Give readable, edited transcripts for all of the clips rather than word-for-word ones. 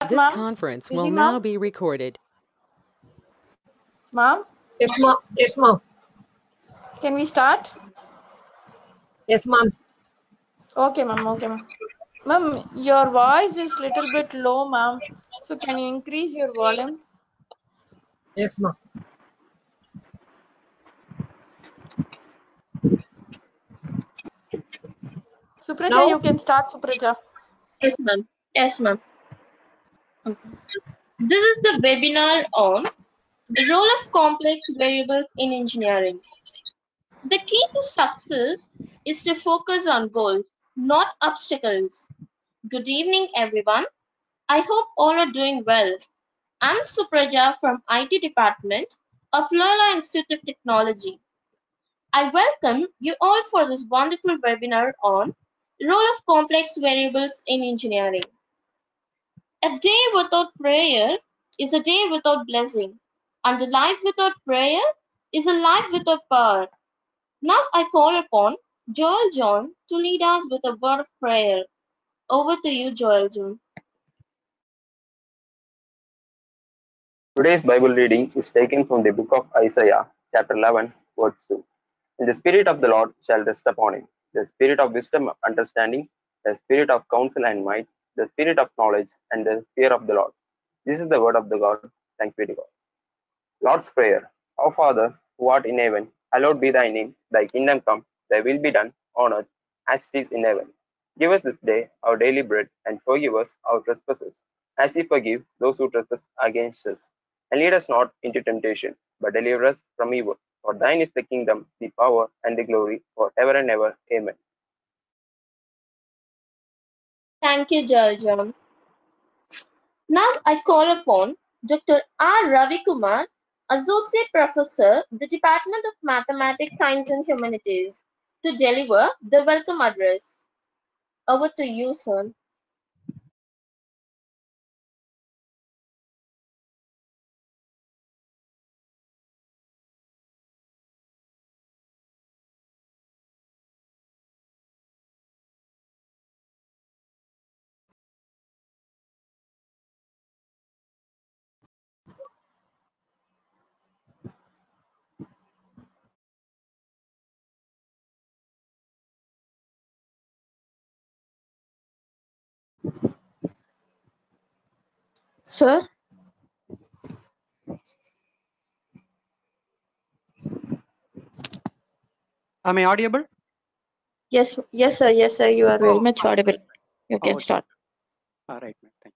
This ma'am. conference Busy, will ma'am? now be recorded. Ma'am, Yes, ma'am. Yes, ma'am. can we start? Yes, ma'am. Okay, ma'am. Okay, ma'am. Ma'am, your voice is little bit low, ma'am. So can you increase your volume? Yes, ma'am. Supraja, Now, you can start, Supraja. Yes, ma'am. Yes, ma'am. This is the webinar on the role of complex variables in engineering. The key to success is to focus on goals, not obstacles. Good evening, everyone. I hope all are doing well. I'm Supraja from IT department of Loyola Institute of Technology. I welcome you all for this wonderful webinar on role of complex variables in engineering. A day without prayer is a day without blessing, and a life without prayer is a life without power. Now I call upon Joel John to lead us with a word of prayer. Over to you, Joel John. Today's Bible reading is taken from the book of Isaiah, chapter 11, verse 2. And the Spirit of the Lord shall rest upon him, the Spirit of wisdom and understanding, the Spirit of counsel and might, the Spirit of knowledge and the fear of the Lord. This is the word of the God. Thanks be to God. Lord's Prayer. Our Father, who art in heaven, hallowed be thy name. Thy kingdom come, thy will be done, on earth as it is in heaven. Give us this day our daily bread, and forgive us our trespasses, as we forgive those who trespass against us. And lead us not into temptation, but deliver us from evil. For thine is the kingdom, the power, and the glory, for ever and ever. Amen. Thank you, Joel John. Now I call upon Dr. R. Ravi Kumar, Associate Professor, the Department of Mathematics, Science and Humanities, to deliver the welcome address. Over to you, sir. Sir? Am I audible? Yes, yes, sir. Yes, sir. You are very much audible. You can Okay. start. All right, ma'am. Thank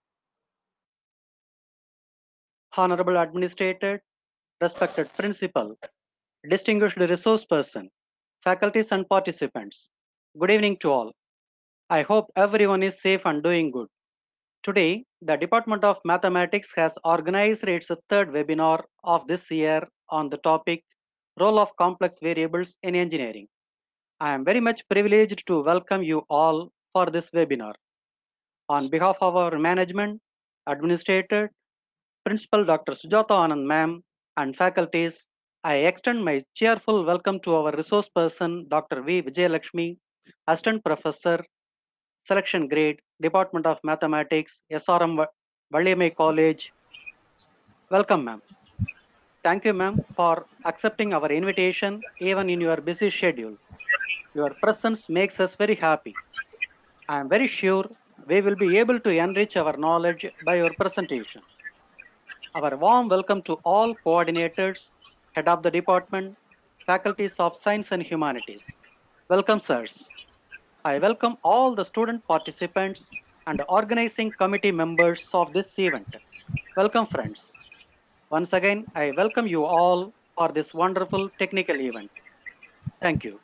you. Honorable Administrator, respected Principal, distinguished resource person, faculties and participants. Good evening to all. I hope everyone is safe and doing good. Today, the Department of Mathematics has organized its third webinar of this year on the topic Role of Complex Variables in Engineering. I am very much privileged to welcome you all for this webinar. On behalf of our management, administrator, Principal Dr. Sujata Anand ma'am, and faculties, I extend my cheerful welcome to our resource person, Dr. V. Vijayalakshmi, Assistant Professor, Selection Grade, Department of Mathematics, SRM Valliamai College. Welcome, ma'am. Thank you, ma'am, for accepting our invitation even in your busy schedule. Your presence makes us very happy. I am very sure we will be able to enrich our knowledge by your presentation. Our warm welcome to all coordinators, head of the department, faculties of science and humanities. Welcome, sirs. I welcome all the student participants and organizing committee members of this event. Welcome, friends. Once again, I welcome you all for this wonderful technical event. Thank you.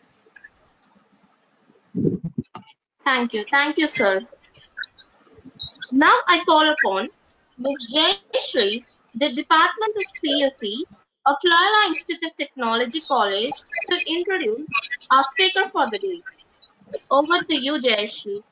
Thank you, sir. Now I call upon Ms. Jayashree, the Department of CSE of Loyola Institute of Technology College, to introduce our speaker for the day. Over to you, Jayashree.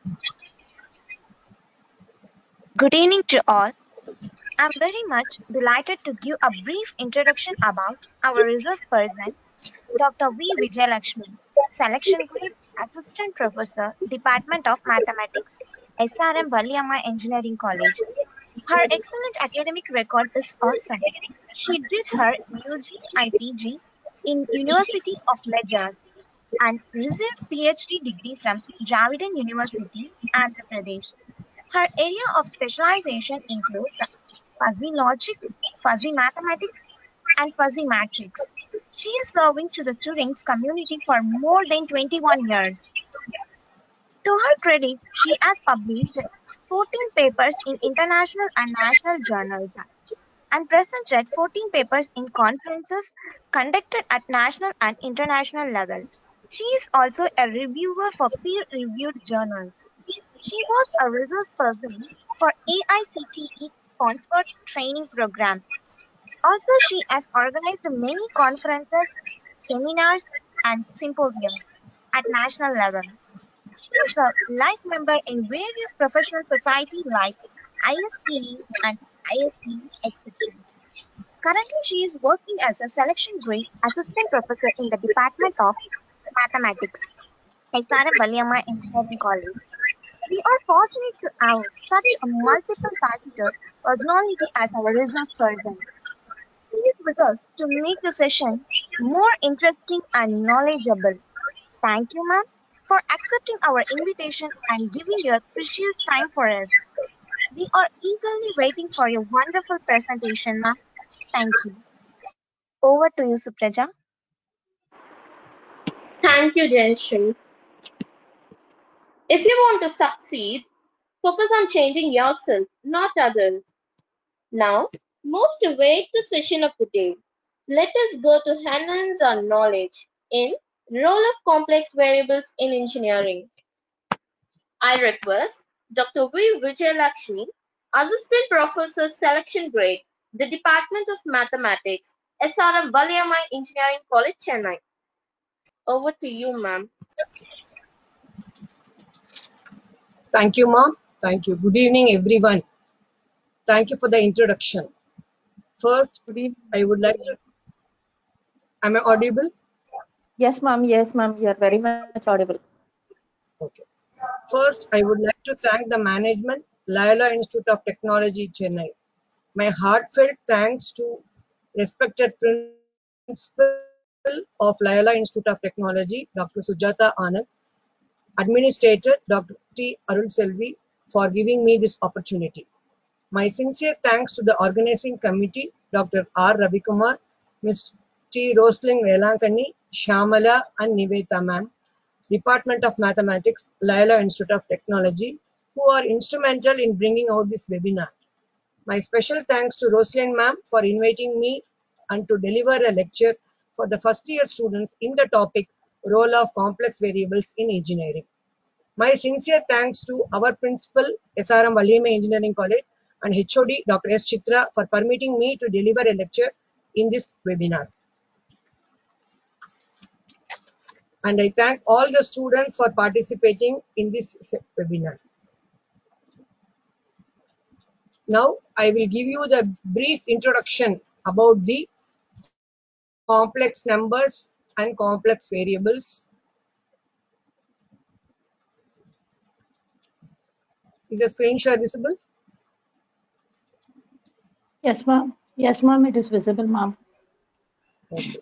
Good evening to all. I'm very much delighted to give a brief introduction about our resource person, Dr. V. Vijayalakshmi, Selection Grade Assistant Professor, Department of Mathematics, SRM Valliamai Engineering College. Her excellent academic record is awesome. She did her UG and PG in University of Madras and received PhD degree from Dravidian University, Andhra Pradesh. Her area of specialization includes fuzzy logic, fuzzy mathematics, and fuzzy matrix. She is serving to the students community for more than 21 years. To her credit, she has published 14 papers in international and national journals and presented 14 papers in conferences conducted at national and international level. She is also a reviewer for peer-reviewed journals. She was a resource person for AICTE sponsored training program. Also, she has organized many conferences, seminars, and symposiums at national level. She is a life member in various professional societies like ISPE and ISC, etc. Currently, she is working as a selection grade assistant professor in the Department of Mathematics, SRM Valiamma Engineering College. We are fortunate to have such a multiple faceted personality as our resource person. She is with us to make the session more interesting and knowledgeable. Thank you, ma'am, for accepting our invitation and giving your precious time for us. We are eagerly waiting for your wonderful presentation, ma'am. Thank you. Over to you, Supraja. Thank you, Jayashree. If you want to succeed, focus on changing yourself, not others. Now, most awaited session of the day. Let us go to enhance our knowledge in role of complex variables in engineering. I request Dr. V. Vijayalakshmi, Assistant Professor Selection Grade, the Department of Mathematics, SRM Valiamma Engineering College, Chennai. Over to you, ma'am. Thank you, ma'am. Thank you. Good evening, everyone. Thank you for the introduction. First, Good evening. I would like to. Am I audible? Yes, ma'am. Yes, ma'am. You are very much audible. Okay. First, I would like to thank the management, Loyola Institute of Technology, Chennai. My heartfelt thanks to respected principal of Loyola Institute of Technology, Dr. Sujata Anand, Administrator, Dr. T. Arul Selvi, for giving me this opportunity. My sincere thanks to the organizing committee, Dr. R. Ravikumar, Ms. T. Roslyn Velankani, Shamala, and Niveta ma'am, Department of Mathematics, Loyola Institute of Technology, who are instrumental in bringing out this webinar. My special thanks to Roslyn ma'am for inviting me and to deliver a lecture for the first year students in the topic Role of Complex Variables in Engineering. My sincere thanks to our principal, SRM Valiamma Engineering College, and HOD, Dr. S. Chitra, for permitting me to deliver a lecture in this webinar. And I thank all the students for participating in this webinar. Now, I will give you the brief introduction about the complex numbers and complex variables. Is the screen share visible? Yes, ma'am. Yes, ma'am. It is visible, ma'am. Okay.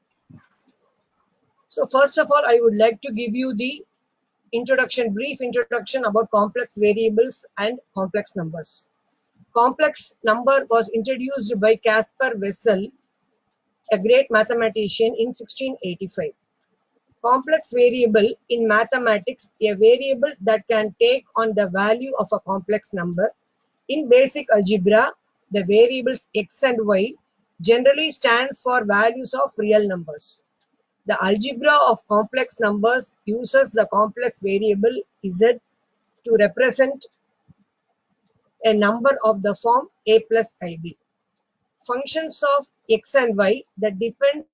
So first of all, I would like to give you the brief introduction about complex variables and complex numbers. Complex number was introduced by Caspar Wessel, a great mathematician, in 1685. Complex variable in mathematics, a variable that can take on the value of a complex number. In basic algebra, the variables x and y generally stands for values of real numbers. The algebra of complex numbers uses the complex variable z to represent a number of the form a plus ib. Functions of x and y that depends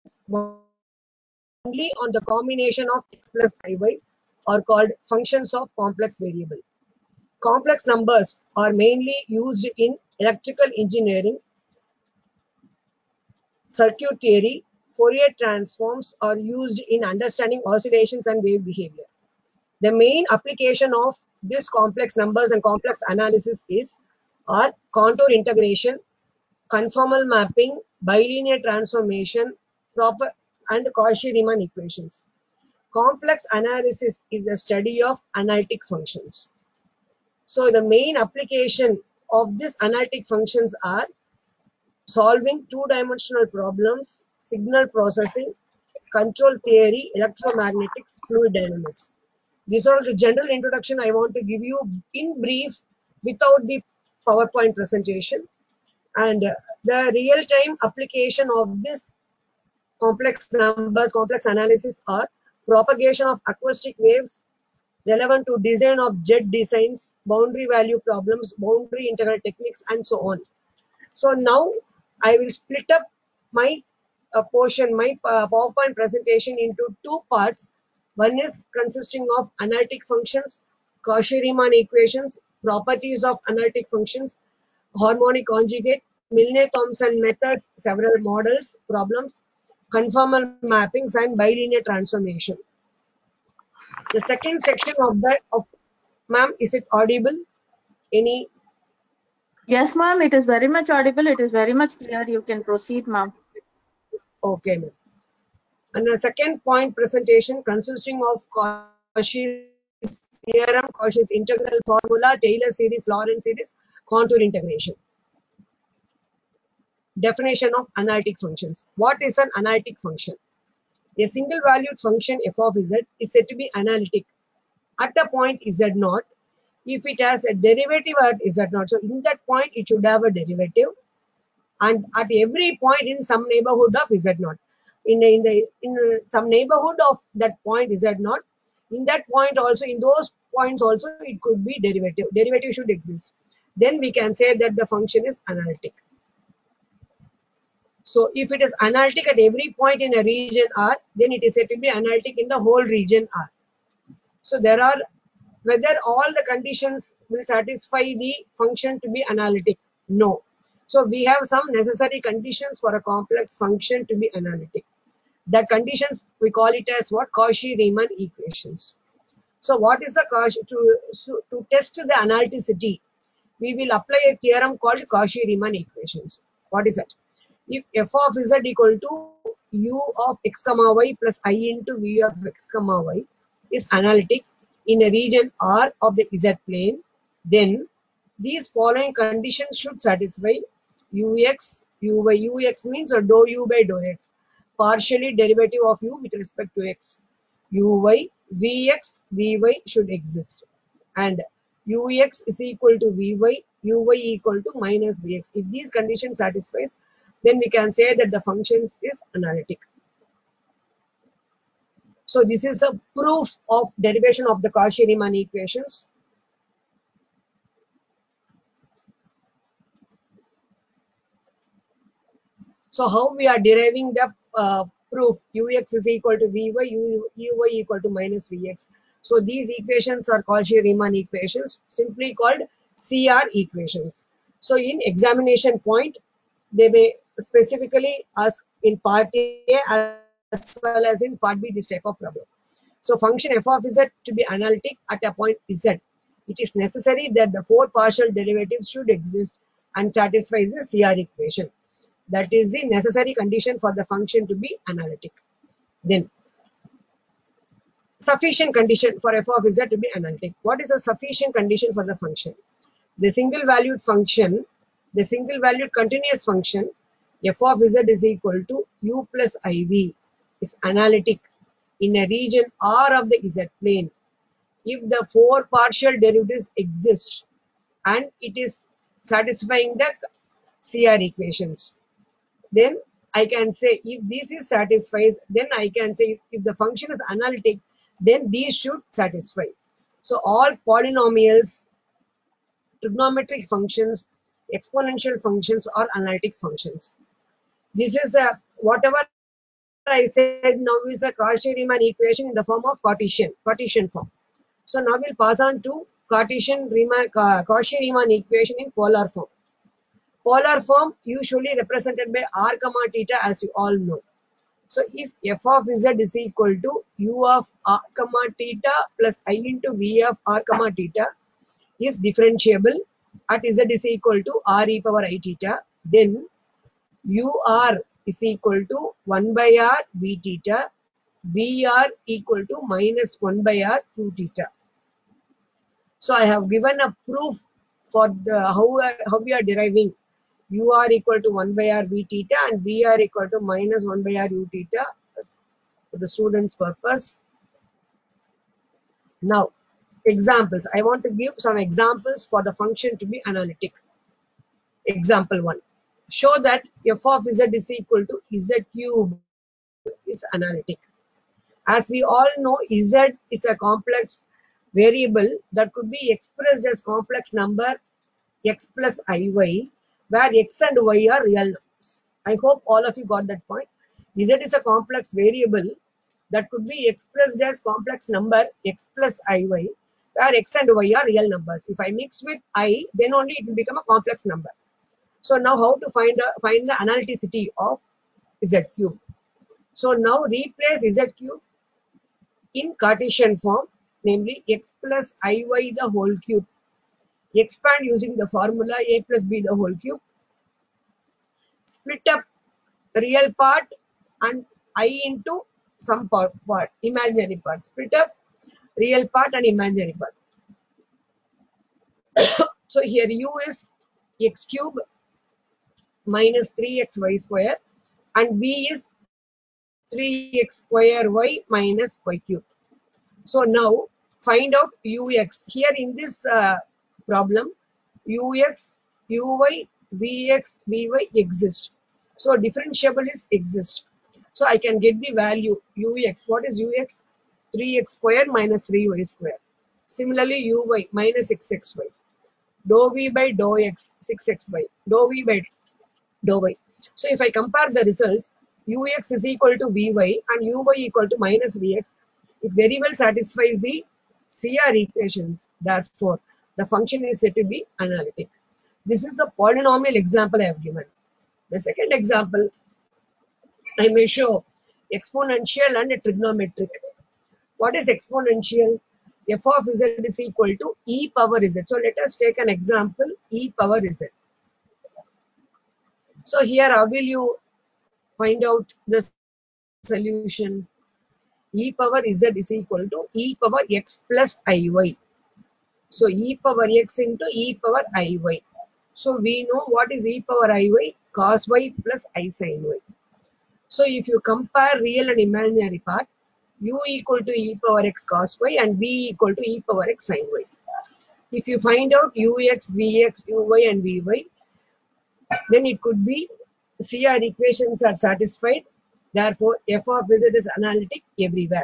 only on the combination of x plus iy are called functions of complex variable. Complex numbers are mainly used in electrical engineering, circuit theory. Fourier transforms are used in understanding oscillations and wave behavior. The main application of this complex numbers and complex analysis is are contour integration, conformal mapping, bilinear transformation, proper and Cauchy-Riemann equations. Complex analysis is the study of analytic functions. So the main application of these analytic functions are solving two-dimensional problems, signal processing, control theory, electromagnetics, fluid dynamics. These are the general introduction I want to give you in brief without the PowerPoint presentation. And the real-time application of this complex numbers, complex analysis are propagation of acoustic waves relevant to design of jet designs, boundary value problems, boundary integral techniques, and so on. So now I will split up my portion, my PowerPoint presentation into two parts. One is consisting of analytic functions, Cauchy-Riemann equations, properties of analytic functions, harmonic conjugate, Milne-Thomson methods, several models, problems, conformal mappings, and bilinear transformation. The second section of that, ma'am, is it audible? Any? Yes, ma'am. It is very much audible. It is very much clear. You can proceed, ma'am. Okay, ma'am. And the second point presentation consisting of Cauchy's theorem, Cauchy's integral formula, Taylor series, Lorentz series, contour integration. Definition of analytic functions. What is an analytic function? A single valued function f of z is said to be analytic at a point z0 if it has a derivative at z0. So in that point it should have a derivative, and at every point in some neighborhood of z0. In some neighborhood of that point z0, in that point also, in those points also it could be derivative. Derivative should exist. Then we can say that the function is analytic. So if it is analytic at every point in a region R, then it is said to be analytic in the whole region R. So there are, whether all the conditions will satisfy the function to be analytic? No. So we have some necessary conditions for a complex function to be analytic. That conditions, we call it as what? Cauchy-Riemann equations. So what is the Cauchy? To test the analyticity, we will apply a theorem called Cauchy-Riemann equations. What is that? If f of z equal to u of x comma y plus I into v of x comma y is analytic in a region R of the z plane, then these following conditions should satisfy: ux, uy. Ux means dou u by dou x, partially derivative of u with respect to x. Uy, vx, vy should exist, and ux is equal to vy, uy equal to minus vx. If these conditions satisfies, then we can say that the function is analytic. So this is a proof of derivation of the Cauchy-Riemann equations. So how we are deriving the proof? Ux is equal to vy, uy equal to minus vx. So these equations are Cauchy-Riemann equations, simply called CR equations. So in examination point, they may specifically ask in part A as well as in part B this type of problem. So function f of z to be analytic at a point z, it is necessary that the four partial derivatives should exist and satisfies the CR equation. That is the necessary condition for the function to be analytic. Then sufficient condition for f of z to be analytic. What is a sufficient condition for the function? The single valued function, the single valued continuous function f of z is equal to u plus iv is analytic in a region R of the z plane if the four partial derivatives exist and it is satisfying the CR equations. Then I can say if this is satisfies, then I can say if the function is analytic, then these should satisfy. So all polynomials, trigonometric functions, exponential functions are analytic functions. This is whatever I said now is a Cauchy-Riemann equation in the form of Cartesian form. So now we'll pass on to Cauchy-Riemann equation in polar form. Polar form usually represented by r comma theta, as you all know. So if f of z is equal to u of r comma theta plus I into v of r comma theta is differentiable, at z is equal to r e power I theta, then ur is equal to 1 by r v theta, vr equal to minus 1 by r q theta. So I have given a proof for the how we are deriving ur equal to 1 by r v theta and vr equal to minus 1 by r u theta for the students' purpose. Now, examples. I want to give some examples for the function to be analytic. Example 1. Show that f of z is equal to z cube is analytic. As we all know, z is a complex variable that could be expressed as complex number x plus iy, where x and y are real numbers. I hope all of you got that point. Z is a complex variable that could be expressed as complex number x plus iy, where x and y are real numbers. If I mix with I, then only it will become a complex number. So now how to find the analyticity of z cube? So now replace z cube in Cartesian form, namely x plus iy the whole cube. Expand using the formula a plus b the whole cube. Split up real part and I into some part, imaginary part. Split up real part and imaginary part. So here u is x cube minus 3xy square and v is 3x square y minus y cube. So now find out ux. Here in this problem, ux, uy, vx, vy exist. So differentiable is exist. So I can get the value ux. What is ux? 3x square minus 3y square. Similarly, uy minus 6xy. Dou v by dou x 6xy. Dou v by dou y. So if I compare the results, ux is equal to vy and uy equal to minus vx, it very well satisfies the CR equations. Therefore, the function is said to be analytic. This is a polynomial example I have given. The second example, I may show exponential and trigonometric. What is exponential? F of z is equal to e power z. So let us take an example, e power z. So here, how will you find out the solution? E power z is equal to e power x plus iy. So e power x into e power iy. So we know what is e power iy? Cos y plus I sin y. So if you compare real and imaginary part, u equal to e power x cos y and v equal to e power x sin y. If you find out ux, vx, uy and vy, then it could be CR equations are satisfied. Therefore, f of z is analytic everywhere.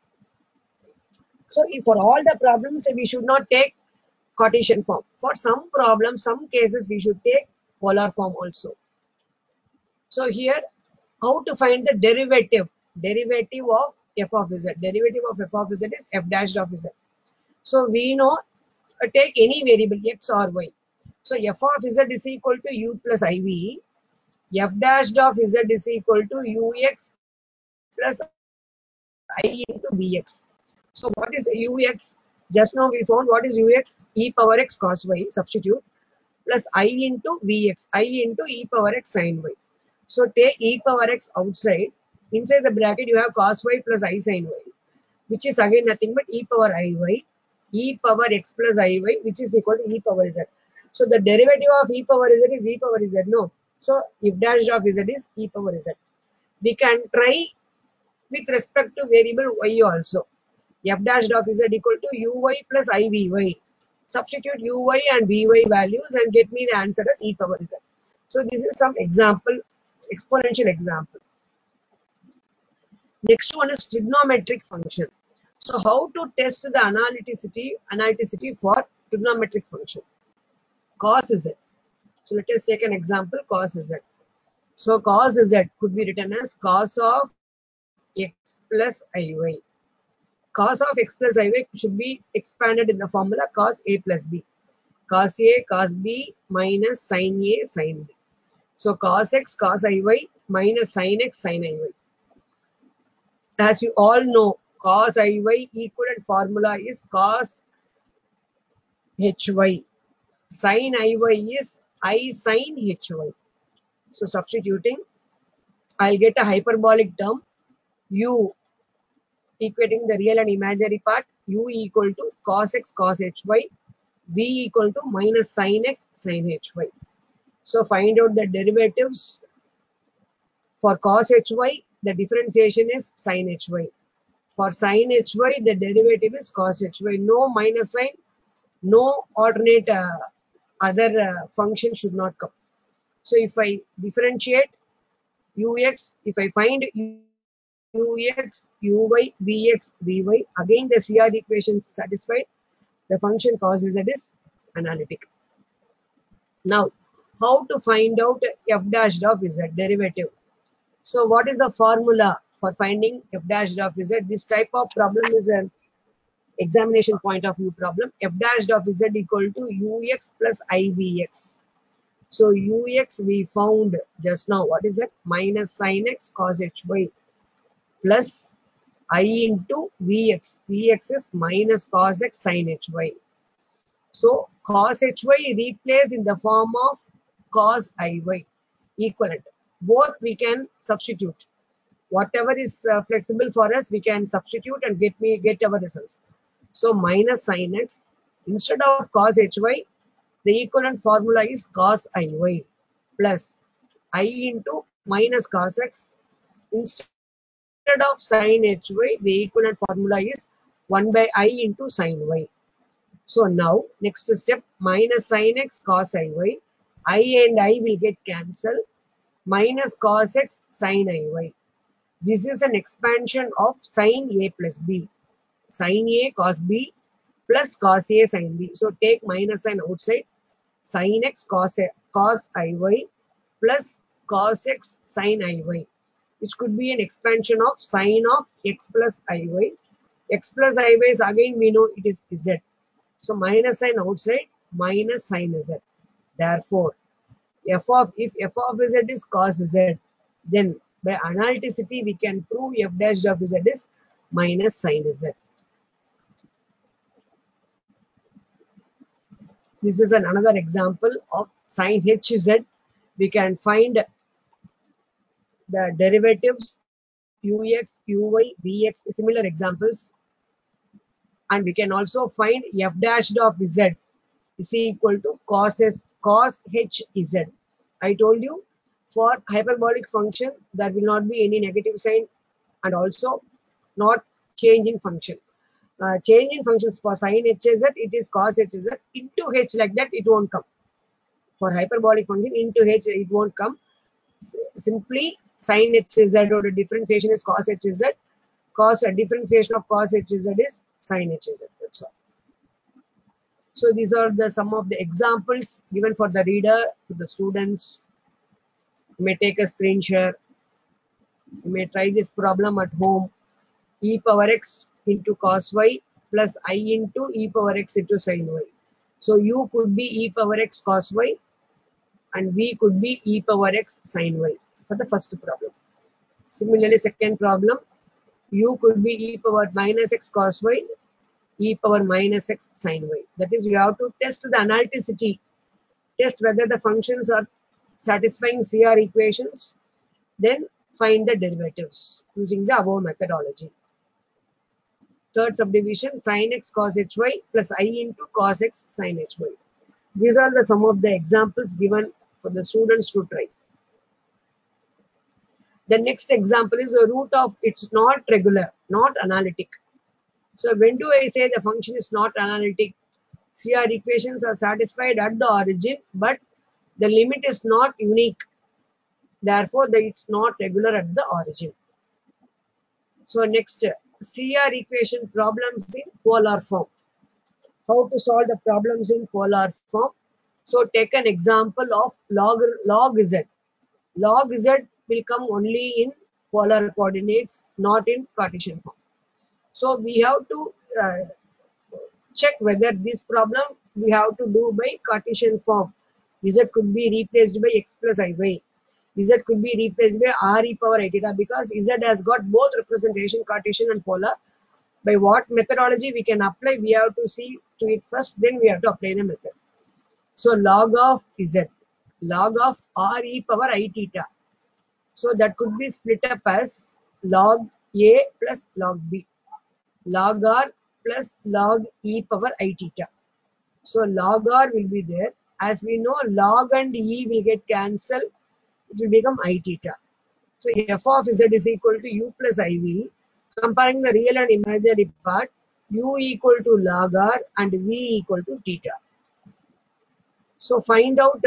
So for all the problems, we should not take Cartesian form. For some problems, some cases, we should take polar form also. So here, how to find the derivative of f of z? Derivative of f of z is f dash of z. So we know, take any variable x or y. So f of z is equal to u plus iv. F dash of z is equal to ux plus I into vx. So what is ux? Just now we found what is ux? E power x cos y, substitute, plus I into vx, I into e power x sin y. So take e power x outside. Inside the bracket you have cos y plus I sin y, which is again nothing but e power iy, e power x plus iy, which is equal to e power z. So the derivative of e power z is e power z. No. So f dash of z is e power z. We can try with respect to variable y also. F dash of z equal to uy plus ivy. Substitute uy and vy values and get me the answer as e power z. So this is some example, exponential example. Next one is trigonometric function. So how to test the analyticity for trigonometric function? Cos z. So let us take an example, cos z. So cos z could be written as cos of x plus iy. Cos of x plus iy should be expanded in the formula cos a plus b. Cos a, cos b minus sin a, sin b. So cos x, cos iy minus sin x, sin iy. As you all know, cos iy equivalent formula is cos hy. Sin Iy is I sin Hy. So substituting, I'll get a hyperbolic term u equating the real and imaginary part, u equal to cos x cos hy, v equal to minus sin x sin hy. So find out the derivatives. For cos hy, the differentiation is sin hy. For sin hy, the derivative is cos hy. No minus sign, no alternate other function should not come. So if I differentiate ux, if I find ux, uy, vx, vy, again the CR equation is satisfied, the function cos z is analytic. Now, how to find out f dash of z derivative? So what is the formula for finding f dash of z? This type of problem is an examination point of view problem. F dash of z equal to ux plus ivx. So ux we found just now. What is that? Minus sin x cos hy plus I into vx. Vx is minus cos x sin hy. So cos hy replaced in the form of cos iy equivalent. Both we can substitute. Whatever is flexible for us, we can substitute and get our results. So minus sin x instead of cos hy, the equivalent formula is cos iy plus I into minus cos x. Instead of sin hy, the equivalent formula is 1 by I into sin y. So now next step, minus sin x cos iy, I and I will get cancelled, minus cos x sin iy. This is an expansion of sin a plus b. Sin a cos b plus cos a sin b. So take minus sign outside. Sin x cos iy plus cos x sin iy, which could be an expansion of sin of x plus iy. X plus iy is again we know it is z. So minus sign outside, minus sin z. Therefore, if f of z is cos z, then by analyticity we can prove f dash of z is minus sin z. This is another example of sin hz. We can find the derivatives ux, uy, vx, similar examples, and we can also find f dash of z is equal to cos hz. I told you for hyperbolic function there will not be any negative sign and also not changing function. Changing functions for sin hz, it is cos hz. Into h like that it won't come. For hyperbolic function into h it won't come. Simply sin hz or the differentiation is cos hz. Cos a differentiation of cos hz is sin hz. That's all. So these are some of the examples given for the reader, for the students. You may take a screen share. You may try this problem at home. E power x into cos y plus I into e power x into sin y. So u could be e power x cos y and v could be e power x sin y for the first problem. Similarly, second problem, u could be e power minus x cos y, e power minus x sin y. That is, you have to test the analyticity, test whether the functions are satisfying CR equations, then find the derivatives using the above methodology. Third subdivision, sin x cos hy plus I into cos x sin hy. These are some of the examples given for the students to try. The next example is a root of it's not regular, not analytic. So when do I say the function is not analytic? CR equations are satisfied at the origin, but the limit is not unique. Therefore, it's not regular at the origin. So next, CR equation problems in polar form. How to solve the problems in polar form? So take an example of log z. Log z will come only in polar coordinates, not in Cartesian form. So we have to check whether this problem we have to do by Cartesian form. Z could be replaced by x plus iy. Z could be replaced by r e power I theta because Z has got both representation, Cartesian and polar. By what methodology we can apply, we have to see to it first, then we have to apply the method. So log of z, log of r e power I theta. So that could be split up as log a plus log b, log r plus log e power I theta. So log r will be there. As we know, log and e will get cancelled. It will become I theta. So f of z is equal to u plus iv. Comparing the real and imaginary part, u equal to log r and v equal to theta. So find out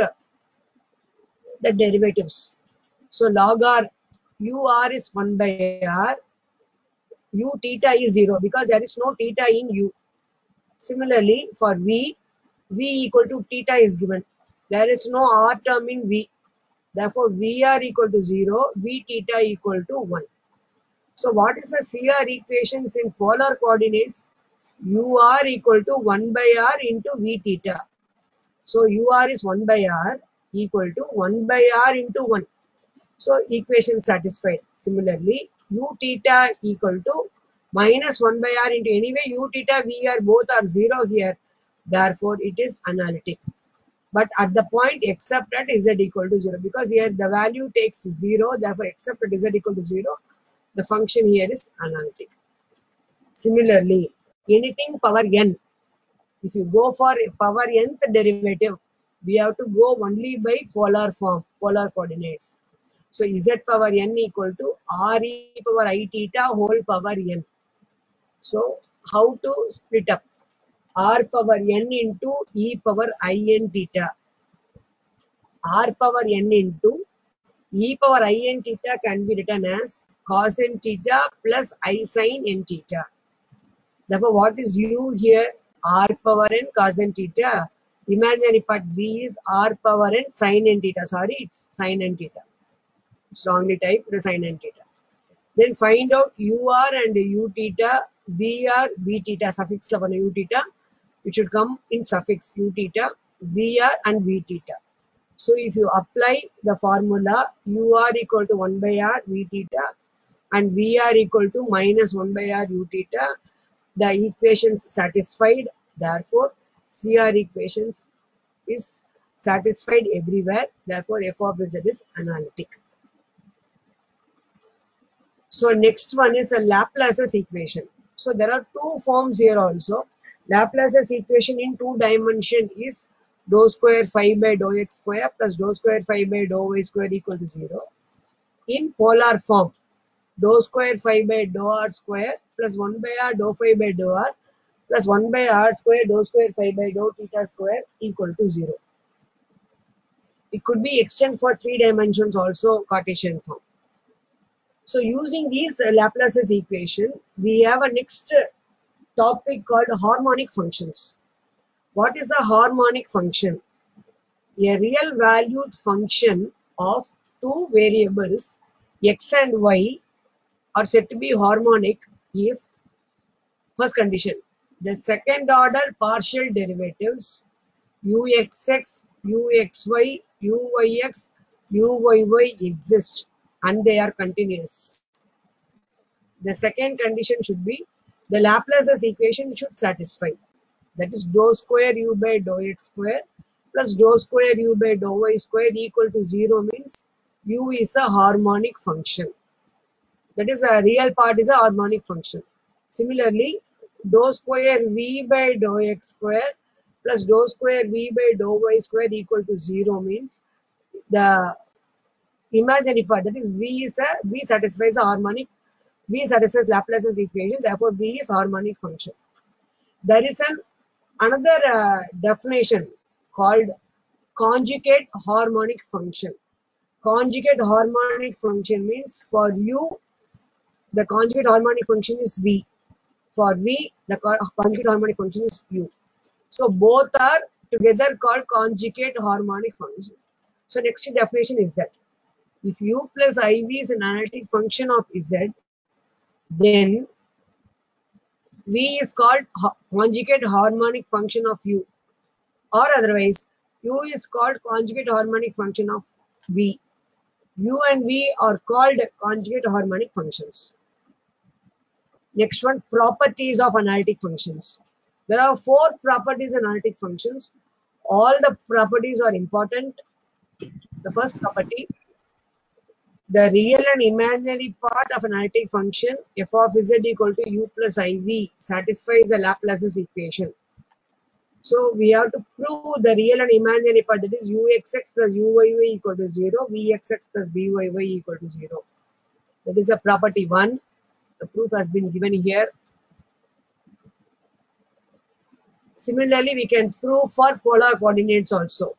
the derivatives. So log r, ur is 1 by r, u theta is 0 because there is no theta in u. Similarly, for v equal to theta is given. There is no r term in v. Therefore, vr equal to 0, v theta equal to 1. So what is the CR equations in polar coordinates? UR equal to 1 by R into V theta. So UR is 1 by R equal to 1 by R into 1. So equation satisfied. Similarly, U theta equal to minus 1 by R into, anyway U theta VR both are 0 here. Therefore, it is analytic. But at the point except at Z equal to 0, because here the value takes 0, therefore except at Z equal to 0, the function here is analytic. Similarly, anything power n, if you go for power nth derivative, we have to go only by polar form, polar coordinates. So z power n equal to r e power I theta whole power n. So how to split up? R power n into e power I n theta. R power n into e power I n theta can be written as cos n theta plus I sin n theta. Therefore, what is u here? R power n cos n theta. Imaginary part b is r power n sin n theta. Sorry, it's sin n theta. It's wrongly typed, the sin n theta. Then find out ur and u theta, vr, v theta, suffix level u theta. It should come in suffix u theta, vr and v theta. So if you apply the formula, ur equal to 1 by r v theta and vr equal to minus 1 by r u theta, the equations satisfied. Therefore, CR equations is satisfied everywhere. Therefore, f of z is analytic. So next one is the Laplace's equation. So there are two forms here also. Laplace's equation in 2 dimension is dou square phi by dou x square plus dou square phi by dou y square equal to 0. In polar form, dou square phi by dou r square plus 1 by r dou phi by dou r plus 1 by r square dou square phi by dou theta square equal to 0. It could be extended for 3 dimensions also, Cartesian form. So using these Laplace's equation, we have a next topic called harmonic functions. What is a harmonic function? A real valued function of two variables x and y are said to be harmonic if, first condition, the second order partial derivatives uxx, uxy, uyx, uyy exist and they are continuous. The second condition should be the Laplace's equation should satisfy. That is dou square u by dou x square plus dou square u by dou y square equal to 0 means u is a harmonic function. That is a real part is a harmonic function. Similarly, dou square v by dou x square plus dou square v by dou y square equal to 0 means the imaginary part, that is v satisfies a harmonic, v satisfies Laplace's equation, therefore v is harmonic function. There is another definition called conjugate harmonic function. Conjugate harmonic function means for u, the conjugate harmonic function is v. For v, the conjugate harmonic function is u. So both are together called conjugate harmonic functions. So next definition is that if u plus iv is an analytic function of z, then v is called conjugate harmonic function of u, or otherwise u is called conjugate harmonic function of v. U and v are called conjugate harmonic functions. Next one, properties of analytic functions. There are 4 properties in analytic functions. All the properties are important. The first property, the real and imaginary part of an analytic function f of z equal to u plus iv satisfies the Laplace's equation. So we have to prove the real and imaginary part, that is uxx plus uyy equal to 0, vxx plus vyy equal to 0. That is a property 1. The proof has been given here. Similarly, we can prove for polar coordinates also.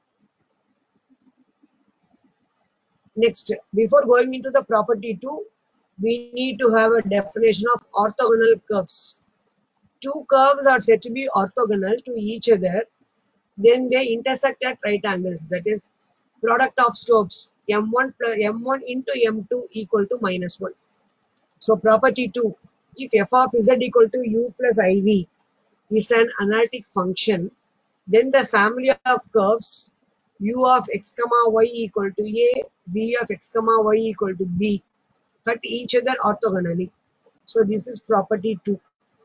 Next, before going into the property 2, we need to have a definition of orthogonal curves. Two curves are said to be orthogonal to each other, then they intersect at right angles. That is, product of slopes m1 plus m1 into m2 equal to -1. So property 2, if f of z equal to u plus iv is an analytic function, then the family of curves u of x comma y equal to a, v of x comma y equal to b cut each other orthogonally. So this is property 2.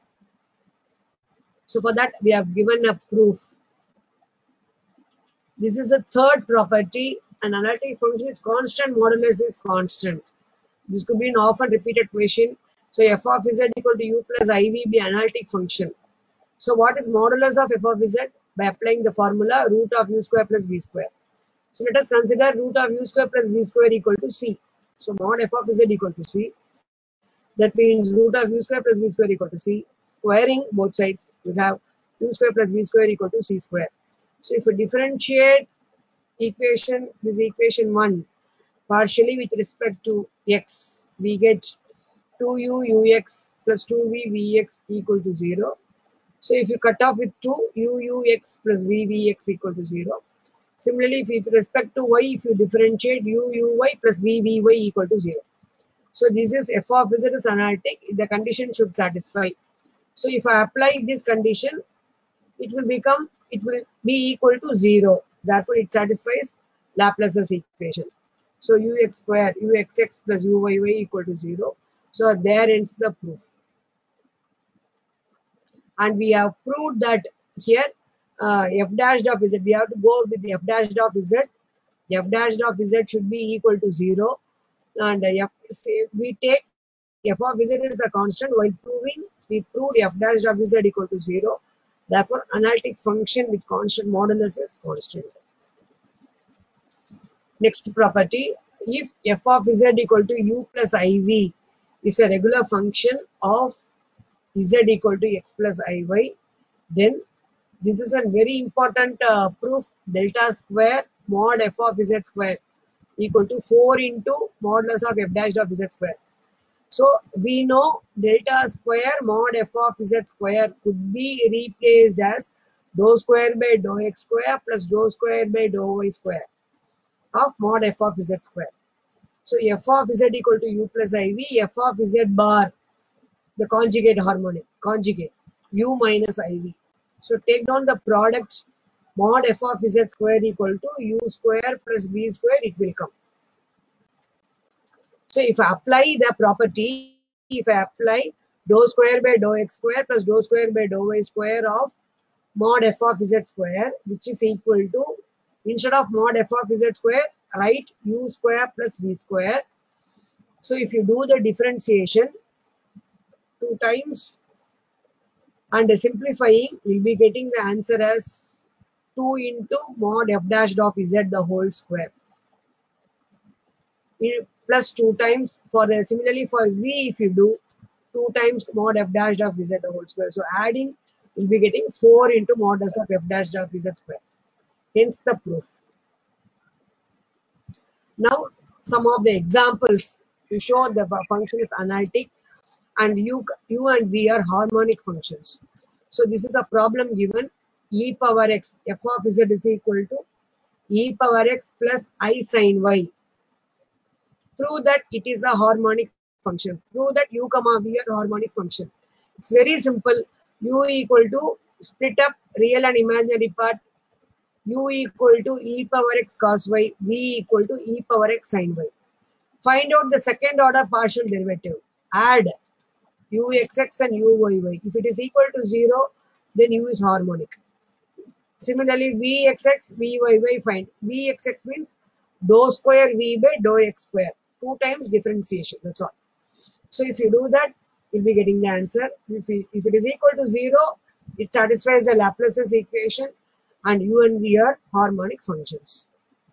So for that we have given a proof. This is a third property. An analytic function with constant modulus is constant. This could be an often repeated question. So f of z equal to u plus iv be analytic function. So what is modulus of f of z? By applying the formula root of u square plus v square. So let us consider root of u square plus v square equal to c. So mod f of z equal to c. That means root of u square plus v square equal to c. Squaring both sides, you have u square plus v square equal to c square. So if we differentiate equation, this equation 1 partially with respect to x, we get 2u ux plus 2v vx equal to 0. So if you cut off with 2, ux plus vvx equal to 0. Similarly, if with respect to y, if you differentiate uy plus vvy equal to 0. So this is f of z is analytic. The condition should satisfy. So if I apply this condition, it will be equal to 0. Therefore, it satisfies Laplace's equation. So ux square uxx plus uyy equal to 0. So there ends the proof. And we have proved that here f dash of z, we have to go with the f dash of z. F dash of z should be equal to 0. And we take f of z is a constant while proving. We proved f dash of z equal to 0. Therefore, analytic function with constant modulus is constant. Next property, if f of z equal to u plus iv is a regular function of z equal to x plus iy, then this is a very important proof, delta square mod f of z square equal to 4 into modulus of f dash of z square. So we know delta square mod f of z square could be replaced as dou square by dou x square plus dou square by dou y square of mod f of z square. So f of z equal to u plus iv, f of z bar, the conjugate harmonic, conjugate, u minus iv. So take down the product mod f of z square equal to u square plus v square, it will come. So if I apply the property, if I apply dou square by dou x square plus dou square by dou y square of mod f of z square, which is equal to, instead of mod f of z square, write u square plus v square. So if you do the differentiation 2 times and simplifying, we'll be getting the answer as 2 into mod f dash of z the whole square. Plus 2 times for similarly for v, if you do 2 times mod f dash of z the whole square. So adding, we'll be getting 4 into modulus of f dash of z square. Hence the proof. Now some of the examples to show the function is analytic and u and v are harmonic functions. So this is a problem given, e power x f of z is equal to e power x plus I sin y. Prove that it is a harmonic function. Prove that u comma v are harmonic function. It's very simple. U equal to split up real and imaginary part. U equal to e power x cos y. V equal to e power x sin y. Find out the second order partial derivative. Add uxx and uyy. If it is equal to 0, then u is harmonic. Similarly, Vxx, Vyy find. Vxx means dou square V by dou x square. 2 times differentiation. That's all. So if you do that, you'll be getting the answer. If it is equal to 0, it satisfies the Laplace's equation and U and V are harmonic functions.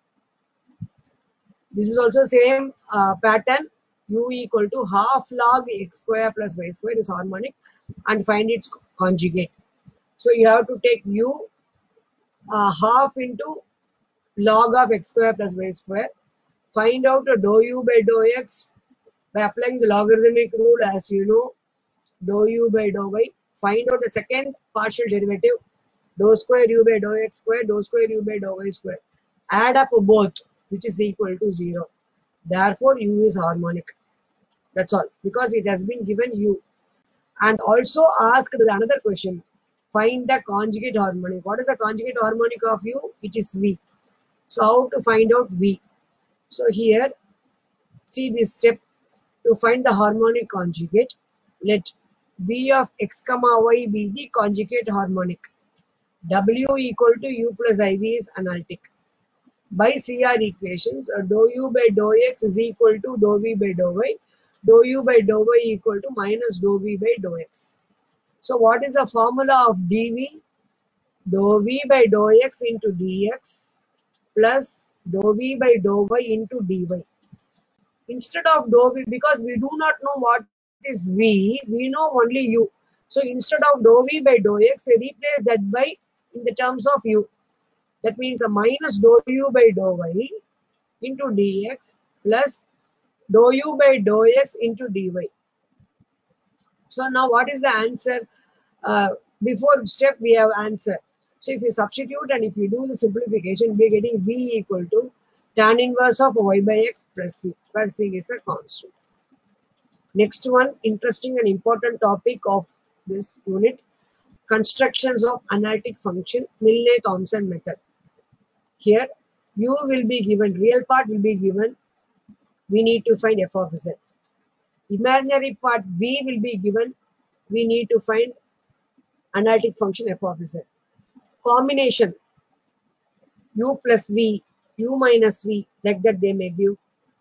This is also same pattern. U equal to half log x square plus y square is harmonic and find its conjugate. So you have to take U half into log of x square plus y square. Find out a dou U by dou x by applying the logarithmic rule, as you know, dou U by dou y. Find out the second partial derivative, dou square U by dou x square, dou square U by dou y square. Add up both, which is equal to 0. Therefore, U is harmonic. That's all, because it has been given U. And also asked another question. Find the conjugate harmonic. What is the conjugate harmonic of U? It is V. So how to find out V? So here, see this step. To find the harmonic conjugate, let V of x comma y be the conjugate harmonic. W equal to U plus IV is analytic. By CR equations, dou U by dou x is equal to dou V by dou y. Dou U by dou y equal to minus dou V by dou x. So what is the formula of dV? Dou V by dou x into dx plus dou V by dou y into dy. Instead of dou V, because we do not know what is V, we know only U. So instead of dou V by dou x, replace that by in the terms of U. That means a minus dou U by dou y into dx plus dou U by dou x into dy. So now what is the answer? Before step we have answer. So if you substitute and if you do the simplification, we are getting V equal to tan inverse of y by x plus c, where c is a constant. Next one, interesting and important topic of this unit, constructions of analytic function, Milne-Thomson method. Here, U will be given, real part will be given, we need to find f of z. Imaginary part V will be given, we need to find analytic function f of z. Combination U plus V, U minus V, like that they may give,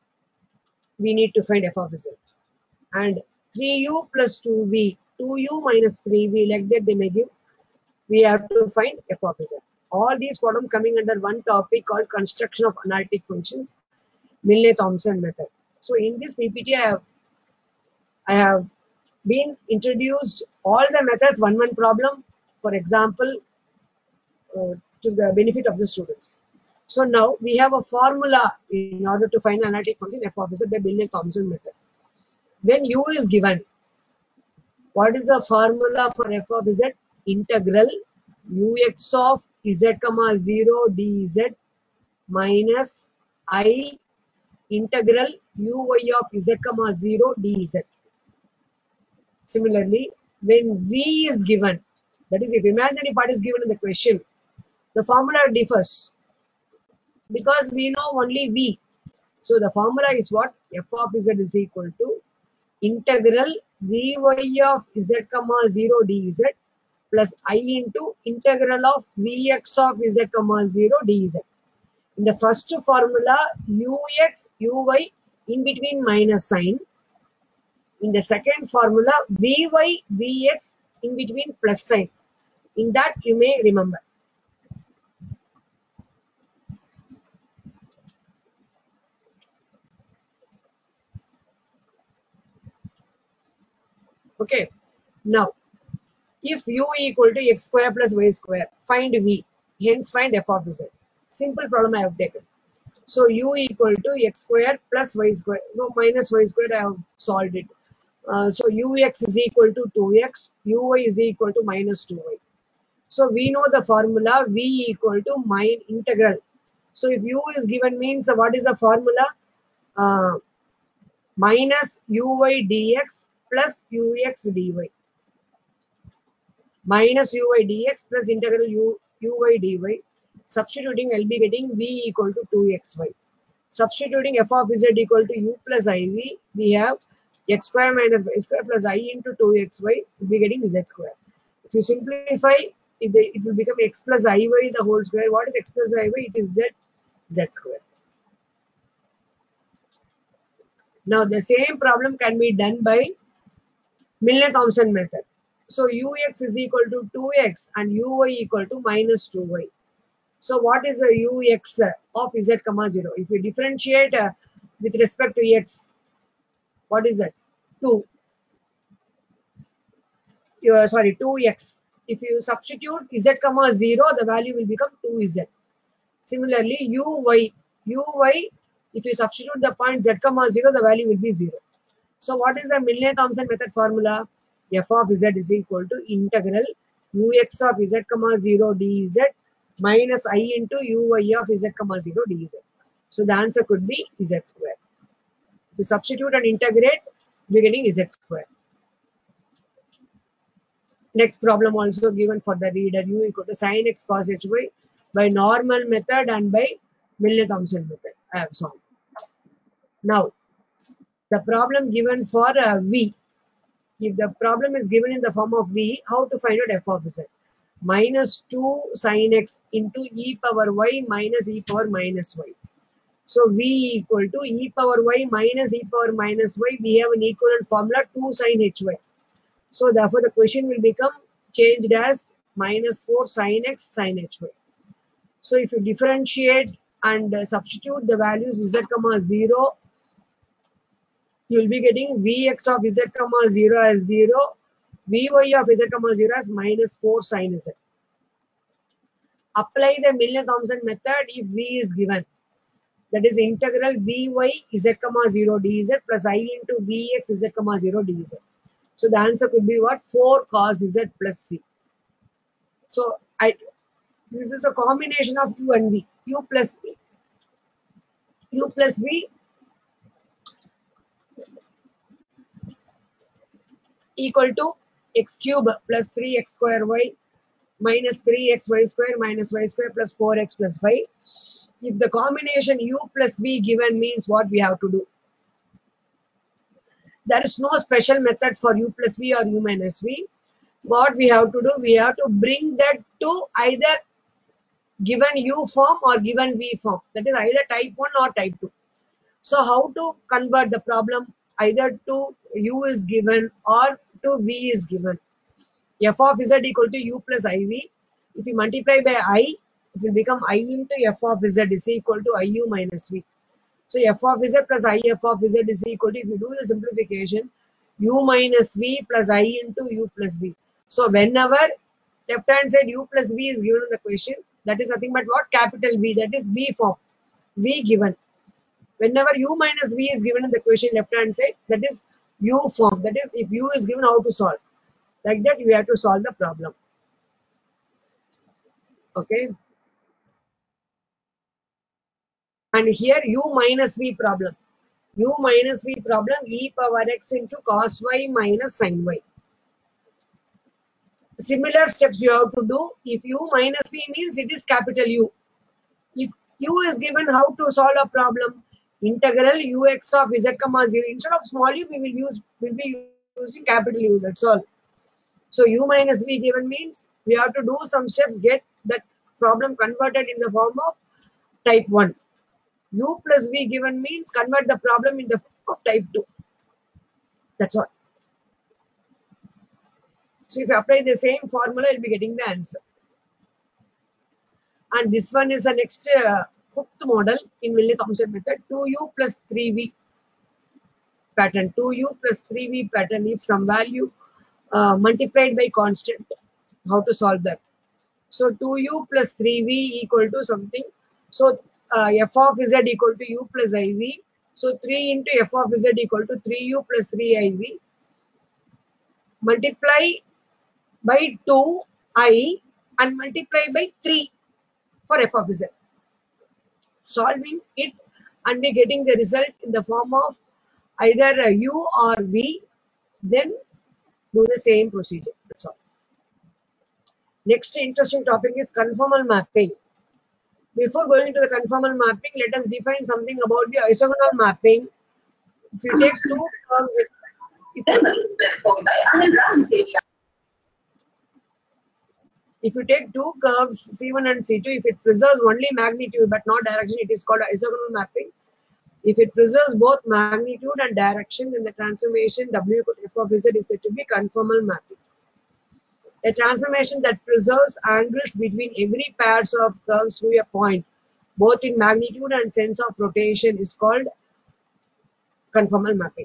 we need to find f of z. And 3U plus 2V, 2U minus 3V, like that they may give, we have to find f of z. All these problems coming under one topic called construction of analytic functions, Milne-Thomson method. So in this PPT, I have been introduced all the methods, one problem, for example, to the benefit of the students. So now we have a formula in order to find the analytic function f of z by Milne-Thomson method. When U is given, what is the formula for f of z? Integral ux of z comma 0 dz minus I integral uy of z comma 0 dz. Similarly, when V is given, that is if imaginary part is given in the question, the formula differs because we know only V. So the formula is what? F of z is equal to integral Vy of z comma 0 dz plus I into integral of Vx of z comma 0 dz. In the first formula, Ux, Uy in between minus sign. In the second formula, Vy, Vx in between plus sign. In that you may remember. Okay. Now, if U equal to x square plus y square, find V. Hence find f of z. Simple problem I have taken. So U equal to x square plus y square. So minus y square I have solved it. So Ux is equal to 2x. Uy is equal to minus 2y. So we know the formula V equal to integral. So if U is given means what is the formula? Minus Uy dx plus Ux dy. Minus Uy dx plus integral Uy dy. Substituting, I'll be getting V equal to 2xy. Substituting f of z equal to U plus iv, we have x square minus y square plus I into 2xy, we'll be getting z square. If you simplify, it will become x plus iy the whole square. What is x plus iy? It is z square. Now the same problem can be done by Milne-Thomson method. So ux is equal to 2x and uy equal to minus 2y. So what is the ux of z comma 0? If we differentiate with respect to x, what is that? 2. Sorry, 2x. If you substitute z comma 0, the value will become 2z. Similarly, uy, if you substitute the point z comma 0, the value will be 0. So what is the Milne-Thomson method formula? F of z is equal to integral ux of z comma 0 dz minus I into uy of z comma 0 dz. So the answer could be z square. If you substitute and integrate, we are getting z square. Next problem also given for the reader, u equal to sin x cos hy by normal method and by Milne-Thomson method. I have solved. Now, the problem given for v. If the problem is given in the form of v, how to find out f of z? Minus 2 sin x into e power y minus e power minus y. So v equal to e power y minus e power minus y. We have an equivalent formula 2 sin hy. So therefore the question will become changed as minus 4 sin x sin hy. So if you differentiate and substitute the values z comma 0, you will be getting vx of z comma 0 as 0, vy of z comma 0 as minus 4 sin z. Apply the Milne-Thomson method if v is given. That is integral vy z comma 0 dz plus I into vx z comma 0 dz. So the answer could be what? 4 cos z plus c. So this is a combination of u and v. U plus v equal to x cube plus 3x square y minus 3xy square minus y square plus 4x plus y. If the combination u plus v given means what we have to do? There is no special method for u plus v or u minus v. What we have to do? We have to bring that to either given u form or given v form. That is either type 1 or type 2. So how to convert the problem? Either to u is given or to v is given. F of z equal to u plus iv. If you multiply by I, it will become I into f of z is equal to iu minus v. So f of z plus I f of z is equal to, if you do the simplification, u minus v plus I into u plus v. So whenever left hand side u plus v is given in the question, that is nothing but what? Capital V, that is v form, v given. Whenever u minus v is given in the question left hand side, that is u form, that is if u is given, how to solve. Like that we have to solve the problem. Okay. And here u minus v problem. U minus v problem, e power x into cos y minus sin y. Similar steps you have to do. If u minus v means it is capital U. If u is given, how to solve a problem? Integral ux of z comma 0. Instead of small u, we will be using capital U. That's all. So u minus v given means we have to do some steps, get that problem converted in the form of type 1. U plus v given means convert the problem in the form of type 2. That's all. So if you apply the same formula, you'll be getting the answer. And this one is the next fifth model in Milne-Thomson method, 2u plus 3v pattern. 2u plus 3v pattern. If some value multiplied by constant, how to solve that? So 2u plus 3v equal to something. So f of z equal to u plus iv. So 3 into f of z equal to 3u plus 3iv. Multiply by 2i and multiply by 3 for f of z. Solving it and we getting the result in the form of either u or v. Then do the same procedure. That's all. Next interesting topic is conformal mapping. Before going to the conformal mapping, let us define something about the isogonal mapping. If you take two curves, If you take two curves C1 and C2, if it preserves only magnitude but not direction, it is called isogonal mapping. If it preserves both magnitude and direction, then the transformation W equal to f of z is said to be conformal mapping. A transformation that preserves angles between every pairs of curves through a point, both in magnitude and sense of rotation, is called conformal mapping.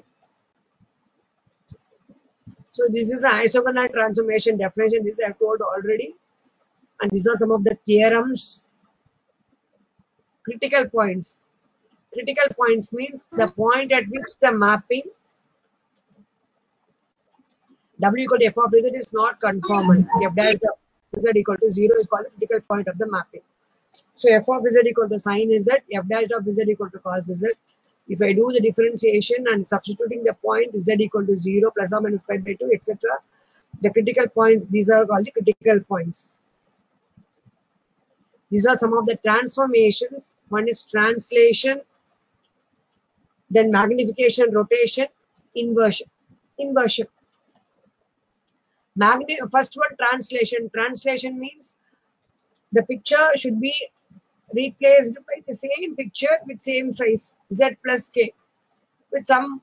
So this is an isogonal transformation definition. This I have told already. And these are some of the theorems. Critical points. Critical points means the point at which the mapping W equal to f of z is not conformal. F dash of z equal to 0 is called the critical point of the mapping. So f of z equal to sin z, f dash of z equal to cos z. If I do the differentiation and substituting the point z equal to 0 plus or minus pi by 2, etc., the critical points, these are called the critical points. These are some of the transformations. One is translation, then magnification, rotation, inversion. Inversion. First one, translation. Translation means the picture should be replaced by the same picture with same size, z plus k, with some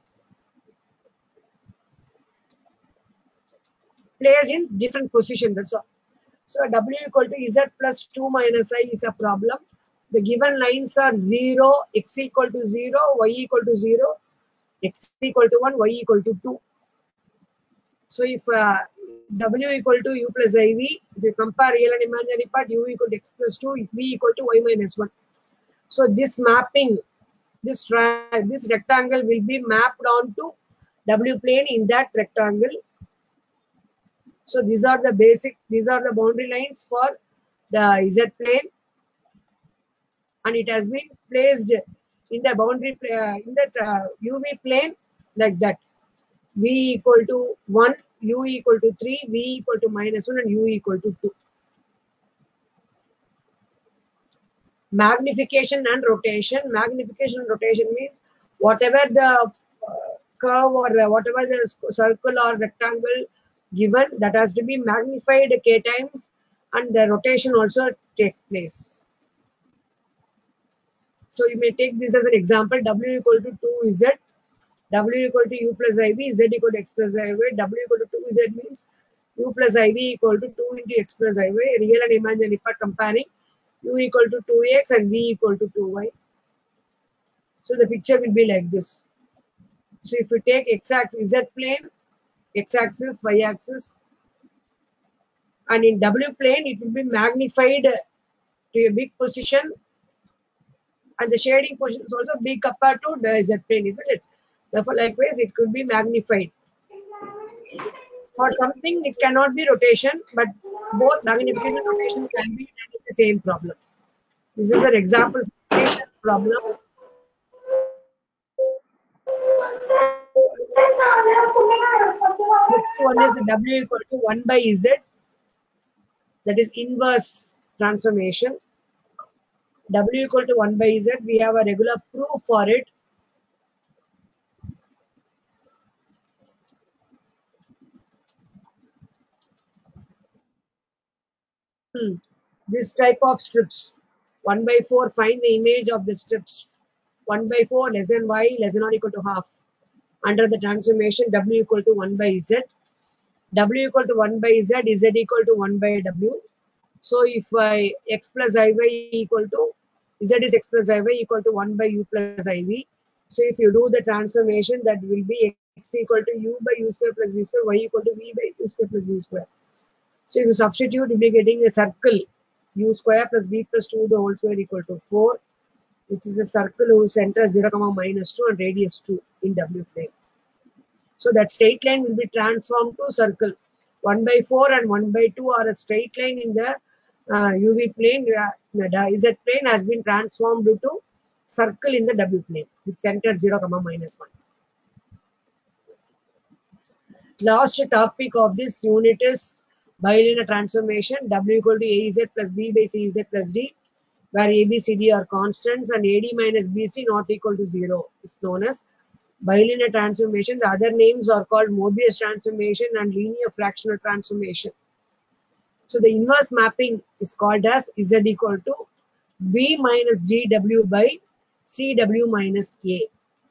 placed in different position. That's all. So w equal to z plus 2 minus I is a problem. The given lines are 0, x equal to 0, y equal to 0, x equal to 1, y equal to 2. So if w equal to u plus iv, if you compare real and imaginary part, u equal to x plus 2, v equal to y minus 1. So this mapping, this rectangle will be mapped onto w plane in that rectangle. So these are the boundary lines for the z plane, and it has been placed in the boundary in that uv plane like that. V equal to 1, u equal to 3, v equal to minus 1, and u equal to 2. Magnification and rotation. Magnification and rotation means whatever the curve or whatever the circle or rectangle given, that has to be magnified k times, and the rotation also takes place. So you may take this as an example. W equal to 2z, w equal to u plus iv, z equal to x plus iv. W equal to 2z means u plus iv equal to 2 into x plus iv. Real and imaginary part comparing, u equal to 2x and v equal to 2y. So the picture will be like this. So if you take x-axis z plane, x-axis, y-axis, and in w plane it will be magnified to a big position, and the shading position is also big compared to the z plane, isn't it? Therefore, likewise, it could be magnified. For something, it cannot be rotation, but both magnification and rotation can be the same problem. This is an example of rotation problem. Next one is the w equal to 1 by z. That is inverse transformation. W equal to 1 by z. We have a regular proof for it. This type of strips. 1 by 4, find the image of the strips. 1 by 4 less than y less than or equal to half. Under the transformation w equal to 1 by z. W equal to 1 by z is z equal to 1 by w. So if x plus iy equal to z is x plus iy equal to 1 by u plus iv. So if you do the transformation, that will be x equal to u by u square plus v square, y equal to v by u square plus v square. So if you substitute, you'll be getting a circle u square plus v plus 2 the whole square equal to 4, which is a circle whose center 0, minus 2 and radius 2 in w plane. So that straight line will be transformed to circle. 1 by 4 and 1 by 2 are a straight line in the UV plane. The Z plane has been transformed to circle in the W plane with center 0, minus 1. Last topic of this unit is bilinear transformation. W equal to AZ plus B by CZ plus D, where A, B, C, D are constants and AD minus BC not equal to 0 is known as bilinear transformation. The other names are called Mobius transformation and linear fractional transformation. So the inverse mapping is called as Z equal to B minus dW by CW minus A.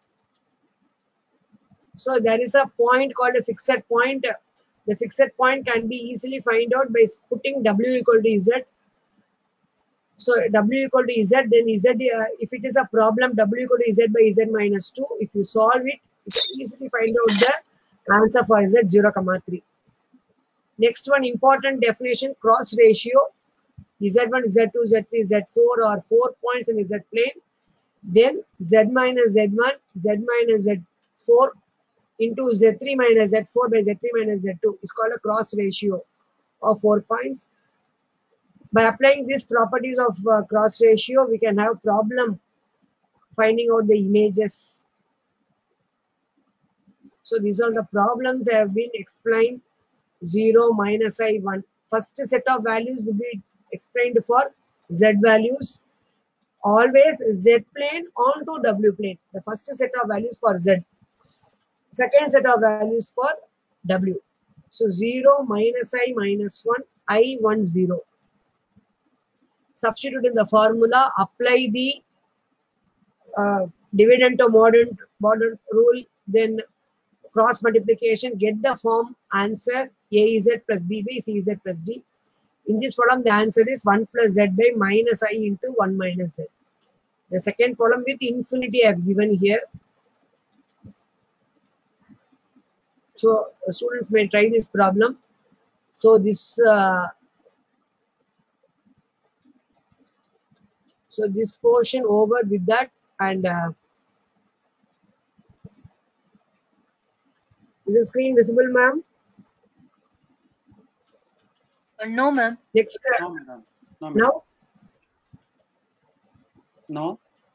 So there is a point called a fixed point. The fixed point can be easily find out by putting W equal to Z. So W equal to Z, then Z, if it is a problem, W equal to Z by Z minus 2, if you solve it, you can easily find out the answer for Z 0,3. Next one, important definition, cross ratio, Z1, Z2, Z3, Z4 or 4 points in Z plane. Then Z minus Z1, Z minus Z4 into Z3 minus Z4 by Z3 minus Z2 is called a cross ratio of 4 points. By applying these properties of cross ratio, we can have problem finding out the images. So these are the problems have been explained. 0, minus I, 1. First set of values will be explained for Z values. Always Z plane onto W plane. The first set of values for Z. Second set of values for W. So 0, minus I, minus 1, I, 1, 0. Substitute in the formula, apply the dividend to modern rule, then cross multiplication, get the form answer AZ plus B by CZ plus D. In this problem, the answer is 1 plus Z by minus I into 1 minus Z. The second problem with infinity I have given here. So students may try this problem. So this portion over with that, and is the screen visible, ma'am? No, ma'am. Next. No, madam. No, madam. Now? No.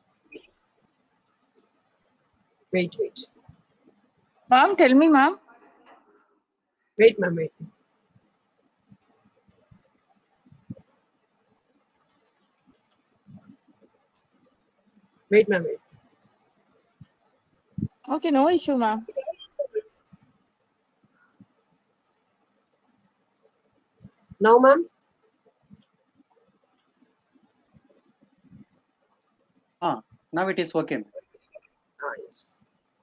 Wait. Ma'am, tell me, ma'am. Wait, ma'am, wait. Wait, ma'am, wait. Okay, no issue, ma'am. Now, ma'am? Now it is okay. Yes.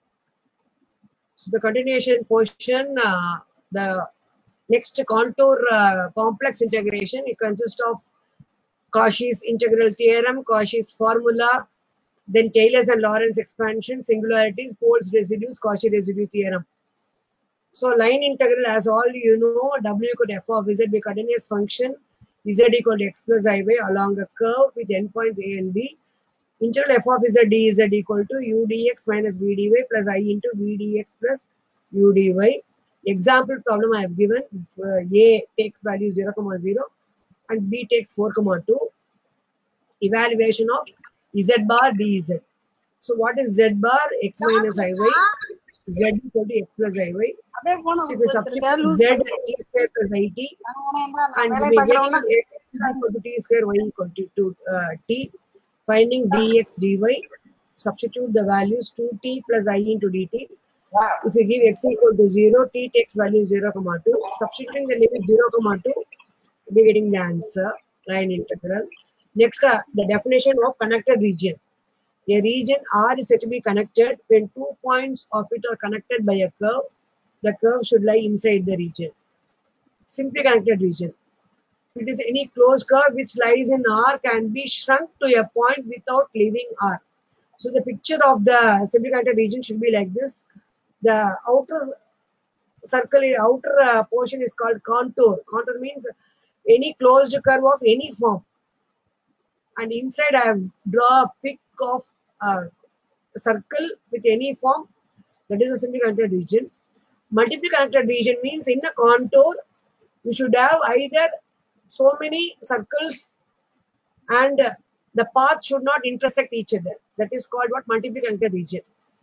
So the continuation portion, the next contour complex integration, it consists of Cauchy's integral theorem, Cauchy's formula, then Taylor's and Lorentz expansion, singularities, poles, residues, Cauchy residue theorem. So line integral, as all you know, W equal to f of z by continuous function, z equal to x plus iy along a curve with endpoints a and b. Integral f of z dz equal to u dx minus v dy plus I into v dx plus u dy. Example problem I have given is a takes value 0, 0 and b takes 4, 2. Evaluation of z bar dz. So what is z bar? X minus iy. Z equal to x plus iy. So if we substitute z at t square plus it and we get x is equal to t square, y equal to t. Finding dx dy, substitute the values 2t plus I into dt. If we give x equal to 0, t takes value 0, 2. Substituting the limit 0, 2, we'll be getting the answer, line integral. Next, the definition of connected region. A region R is said to be connected when 2 points of it are connected by a curve. The curve should lie inside the region. Simply connected region. If it is any closed curve which lies in R can be shrunk to a point without leaving R. So the picture of the simply connected region should be like this. The outer circle, outer portion is called contour. Contour means any closed curve of any form. And inside I have draw a pic of a circle with any form. That is a simply connected region. Multiply connected region means in a contour you should have either so many circles and the path should not intersect each other. That is called what? Multiply connected region.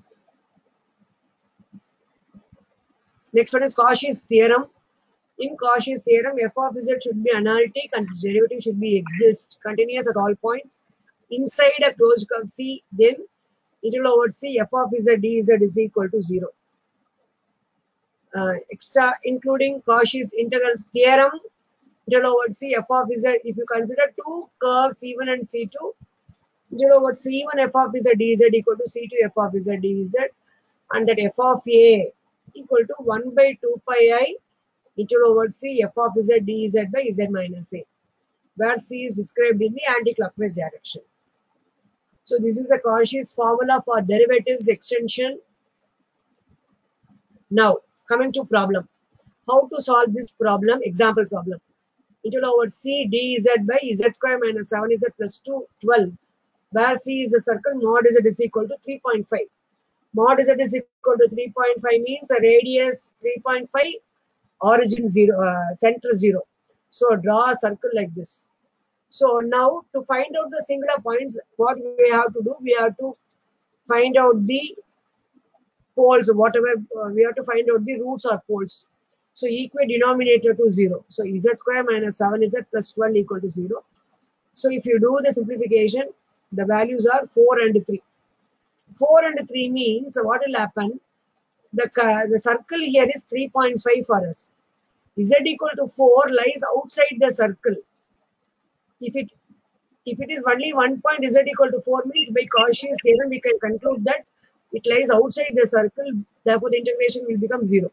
Next one is Cauchy's theorem. In Cauchy's theorem, f of z should be analytic and its derivative should be exist, continuous at all points. Inside a closed curve C, then integral over C, f of z dz is equal to 0. Extra including Cauchy's integral theorem, integral over C f of z. If you consider two curves C1 and C2, integral over C1 f of z dz equal to C2 f of z dz, and that f of a equal to 1 by 2 pi I integral over C f of z dz by z minus a, where C is described in the anti-clockwise direction. So this is a Cauchy's formula for derivatives extension. Now coming to problem. How to solve this problem? Example problem. Integral over C dz by z square minus 7z plus 2, 12, where C is a circle, mod z is equal to 3.5. Mod z is equal to 3.5 means a radius 3.5, origin 0, center 0. So draw a circle like this. So now to find out the singular points, what we have to do, we have to find out the poles, whatever, we have to find out the roots or poles. So equate denominator to 0. So z square minus 7z plus 12 equal to 0. So if you do the simplification, the values are 4 and 3. 4 and 3 means what will happen? The circle here is 3.5 for us. Z equal to 4 lies outside the circle. If it is only 1 point, z equal to 4 means by Cauchy's theorem we can conclude that it lies outside the circle, therefore the integration will become 0.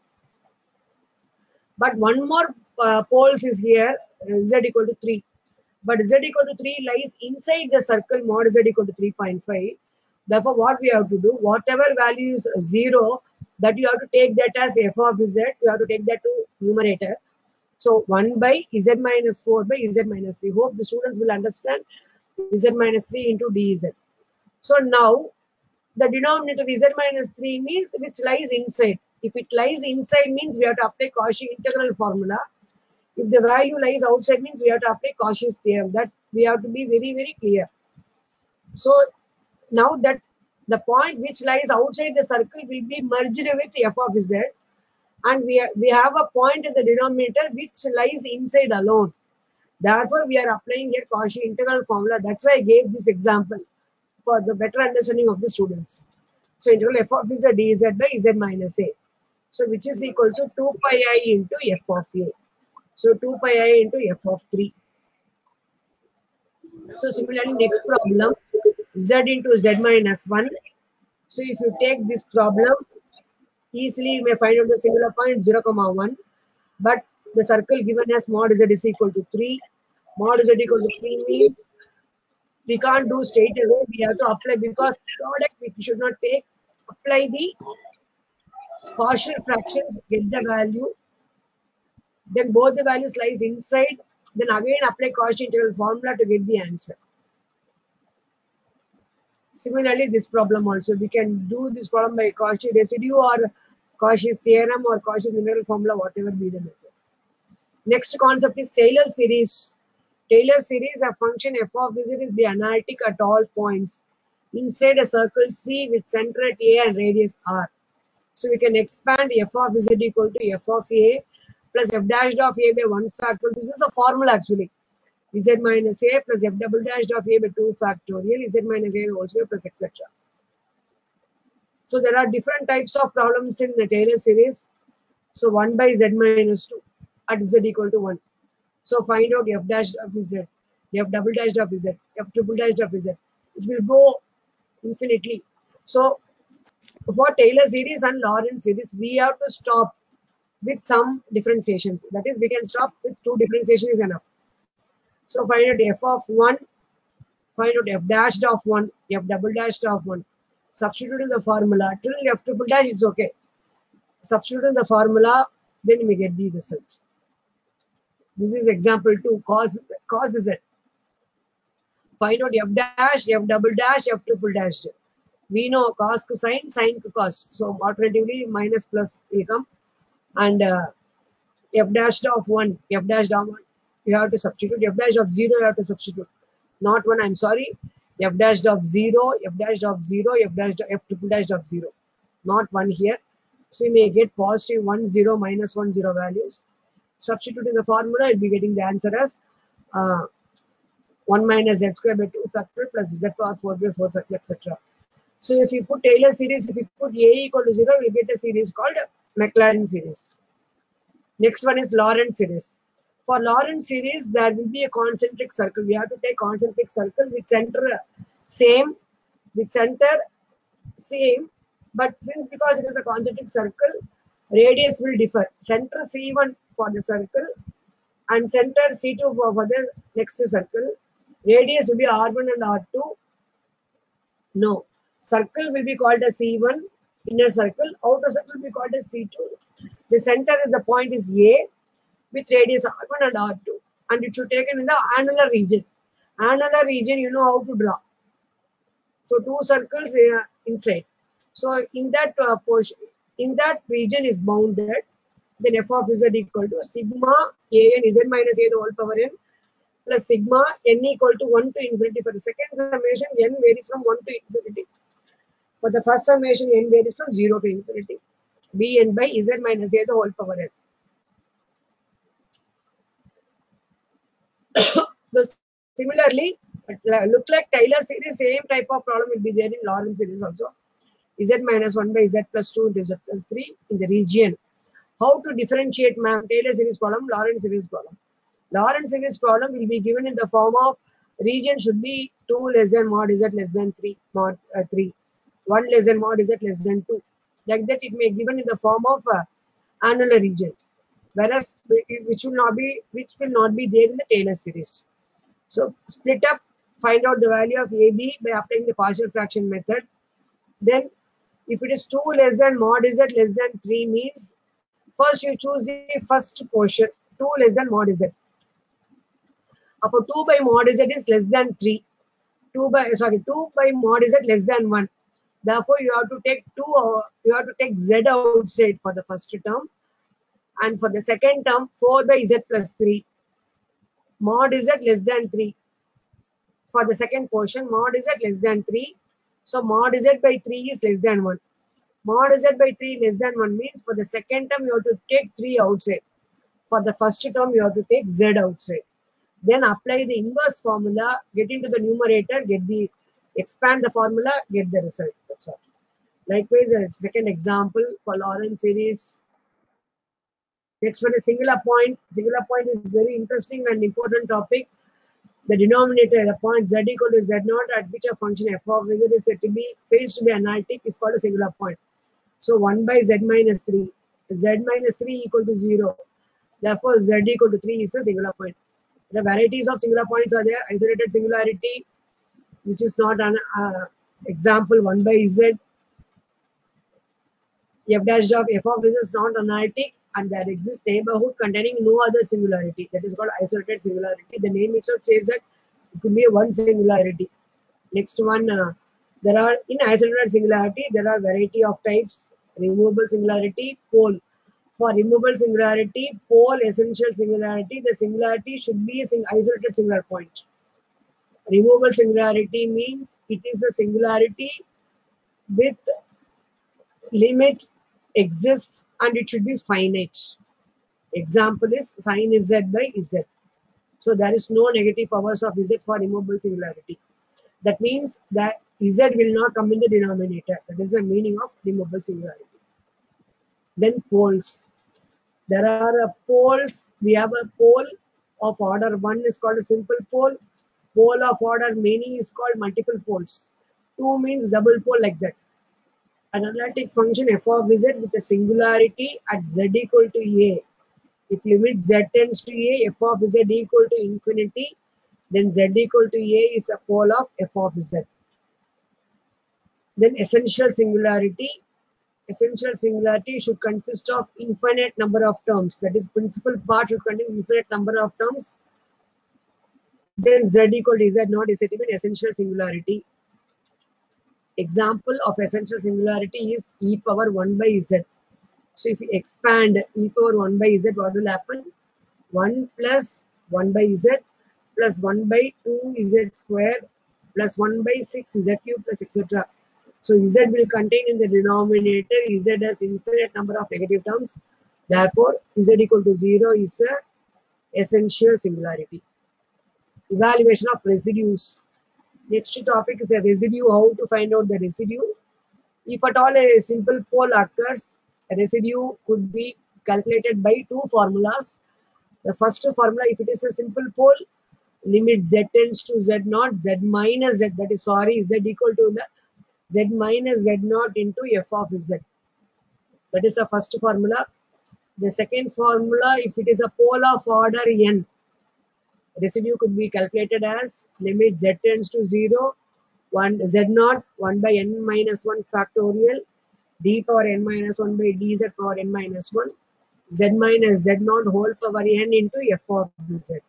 But one more poles is here, z equal to 3. But z equal to 3 lies inside the circle, mod z equal to 3.5. Therefore, what we have to do, whatever value is 0, that you have to take that as f of z, you have to take that to numerator. So 1 by z minus 4 by z minus 3. Hope the students will understand z minus 3 into dz. So now the denominator z minus 3 means which lies inside. If it lies inside means we have to apply Cauchy integral formula. If the value lies outside means we have to apply Cauchy's theorem. That we have to be very, very clear. So now that the point which lies outside the circle will be merged with f of z, and we have a point in the denominator which lies inside alone. Therefore, we are applying here Cauchy integral formula. That's why I gave this example for the better understanding of the students. So integral f of z dz by z minus a. So which is equal to 2 pi I into f of a. So 2 pi I into f of 3. So similarly, next problem, z into z minus 1. So if you take this problem, easily you may find out the singular point 0, 1. But the circle given as mod z is equal to 3. Mod z equal to 3 means we can't do straight away. We have to apply, because product we should not take. Apply the partial fractions, get the value. Then both the values lies inside. Then again apply Cauchy integral formula to get the answer. Similarly, this problem also, we can do this problem by Cauchy residue or Cauchy's theorem or Cauchy's integral formula, whatever be the method. Next concept is Taylor series. Taylor series, a function f of z is be analytic at all points inside a circle C with center at A and radius R. So we can expand f of z equal to f of a plus f dashed of a by 1 factorial. This is a formula actually. Z minus a plus f double dashed of a by 2 factorial, z minus a whole square plus etc. So there are different types of problems in the Taylor series. So 1 by z minus 2 at z equal to 1. So find out f dash of z, f double dash of z, f triple dash of z. It will go infinitely. So for Taylor series and Lorentz series, we have to stop with some differentiations. That is, we can stop with 2 differentiation is enough. So find out f of 1, find out f dashed of 1, f double dashed of 1. Substitute in the formula till f triple dash, it's okay. Substitute in the formula, then we get the result. This is example 2, cos z. Find out f dash, f double dash, f triple dash. We know cos sine, sine cos. So alternatively minus plus will come. And f dash of 1, f dash of 1, you have to substitute. F dash of 0, you have to substitute. Not 1, I'm sorry. F dash of 0, f dash of 0, f dash of f triple dash of 0. Not 1 here. So you may get positive 1, 0, minus 1, 0 values. Substitute in the formula, you'll be getting the answer as 1 minus z square by 2 factorial plus z power 4 by 4 factorial, etc. So if you put Taylor series, if you put A equal to 0, we get a series called Maclaurin series. Next one is Lorentz series. For Lorentz series, there will be a concentric circle. We have to take concentric circle with center same, but since because it is a concentric circle, radius will differ. Center C1 for the circle and center C2 for the next circle. Radius will be R1 and R2. No, circle will be called as C1, inner circle. Outer circle will be called as C2. The center of the point is A with radius R1 and R2, and it should taken in the annular region. Annular region, you know how to draw. So two circles inside. So in that portion, in that region is bounded. Then f of z equal to sigma a n z minus a the whole power n plus sigma n equal to 1 to infinity. For the second summation, n varies from 1 to infinity. For the first summation, n varies from 0 to infinity. Bn by z minus a the whole power n. So similarly, look like Taylor series, same type of problem will be there in Lorentz series also. Z minus 1 by z plus 2 into z plus 3 in the region. How to differentiate Taylor series problem, Lorentz series problem? Lorentz series problem will be given in the form of region should be 2 less than mod z less than 3 mod 3, 1 less than mod z less than 2. Like that, it may given in the form of annular region, whereas which will not be there in the Taylor series. So split up, find out the value of AB by applying the partial fraction method. Then if it is 2 less than mod z less than 3 means first you choose the first portion, 2 less than mod z. Upon 2 by mod z is less than 3. 2 by mod z less than 1. Therefore, you have to take z outside for the first term, and for the second term 4 by z plus 3. Mod z less than 3. For the second portion, mod z less than 3. So mod z by 3 is less than 1. Mod z by 3 less than 1 means for the second term you have to take 3 outside. For the first term you have to take z outside. Then apply the inverse formula, get into the numerator, expand the formula, get the result. That's all. Likewise, a second example for Lorentz series. Next one is singular point. Singular point is very interesting and important topic. The denominator, the point z equal to z naught at which a function f of z is said to be fails to be analytic is called a singular point. So 1 by z minus 3. Z minus 3 equal to 0. Therefore, z equal to 3 is a singular point. The varieties of singular points are there. Isolated singularity, which is not an example 1 by z. F dash of f of z is not analytic, and there exists neighborhood containing no other singularity. That is called isolated singularity. The name itself says that it could be one singularity. Next one, there are in isolated singularity there are variety of types. Removable singularity, pole. For removable singularity, pole, essential singularity, the singularity should be an isolated singular point. Removable singularity means it is a singularity with limit exists and it should be finite. Example is sin z by z. So there is no negative powers of z for removable singularity. That means that z will not come in the denominator. That is the meaning of removable singularity. Then poles. There are poles. We have a pole of order 1 is called a simple pole. Pole of order many is called multiple poles. 2 means double pole, like that. An analytic function f of z with a singularity at z equal to a. If limit z tends to a, f of z equal to infinity, then z equal to a is a pole of f of z. Then essential singularity. Essential singularity should consist of infinite number of terms. That is, principal part should contain infinite number of terms. Then z equal to z naught is said to be an essential singularity. Example of essential singularity is e power 1 by z. So if you expand e power 1 by z, what will happen? 1 plus 1 by z plus 1 by 2 z square plus 1 by 6 z cube plus etc. So z will contain in the denominator, z has infinite number of negative terms. Therefore, z equal to 0 is a essential singularity. Evaluation of residues. Next topic is a residue. How to find out the residue? If at all a simple pole occurs, a residue could be calculated by two formulas. The first formula, if it is a simple pole, limit z tends to z naught, z minus z, that is z equal to the z minus z naught into f of z. That is the first formula. The second formula, if it is a pole of order n, residue could be calculated as limit z tends to 0, 1 z naught 1 by n minus 1 factorial d power n minus 1 by dz power n minus 1 z minus z naught whole power n into f of z.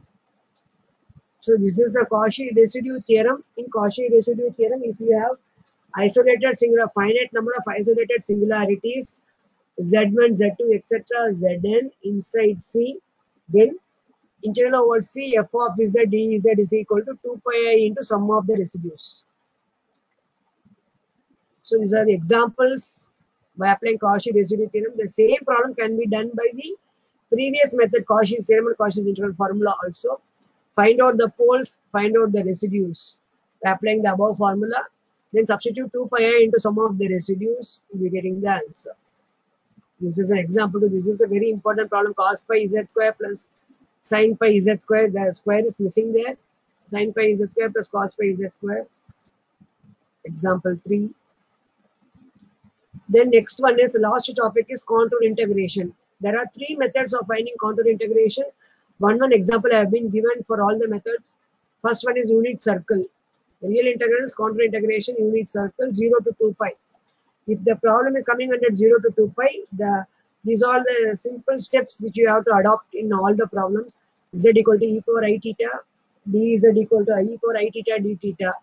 So this is the Cauchy residue theorem. In Cauchy residue theorem, if you have isolated singular finite number of isolated singularities z1, z2, etc., zn inside C, then integral over C f of z dz is equal to 2 pi I into sum of the residues. So these are the examples by applying Cauchy residue theorem. The same problem can be done by the previous method, Cauchy's theorem and Cauchy's integral formula also. Find out the poles, find out the residues. By applying the above formula, then substitute 2 pi I into sum of the residues, you'll be getting the answer. This is an example. This is a very important problem. Cos pi z square plus sin pi z square. The square is missing there. Sin pi z square plus cos pi z square. Example 3. Then next one is the last topic is contour integration. There are 3 methods of finding contour integration. One example I have been given for all the methods. First one is unit circle. The real integral is contour integration unit circle 0 to 2 pi. If the problem is coming under 0 to 2 pi, these are the simple steps which you have to adopt in all the problems. Z equal to e power I theta, dz equal to e power I theta d theta.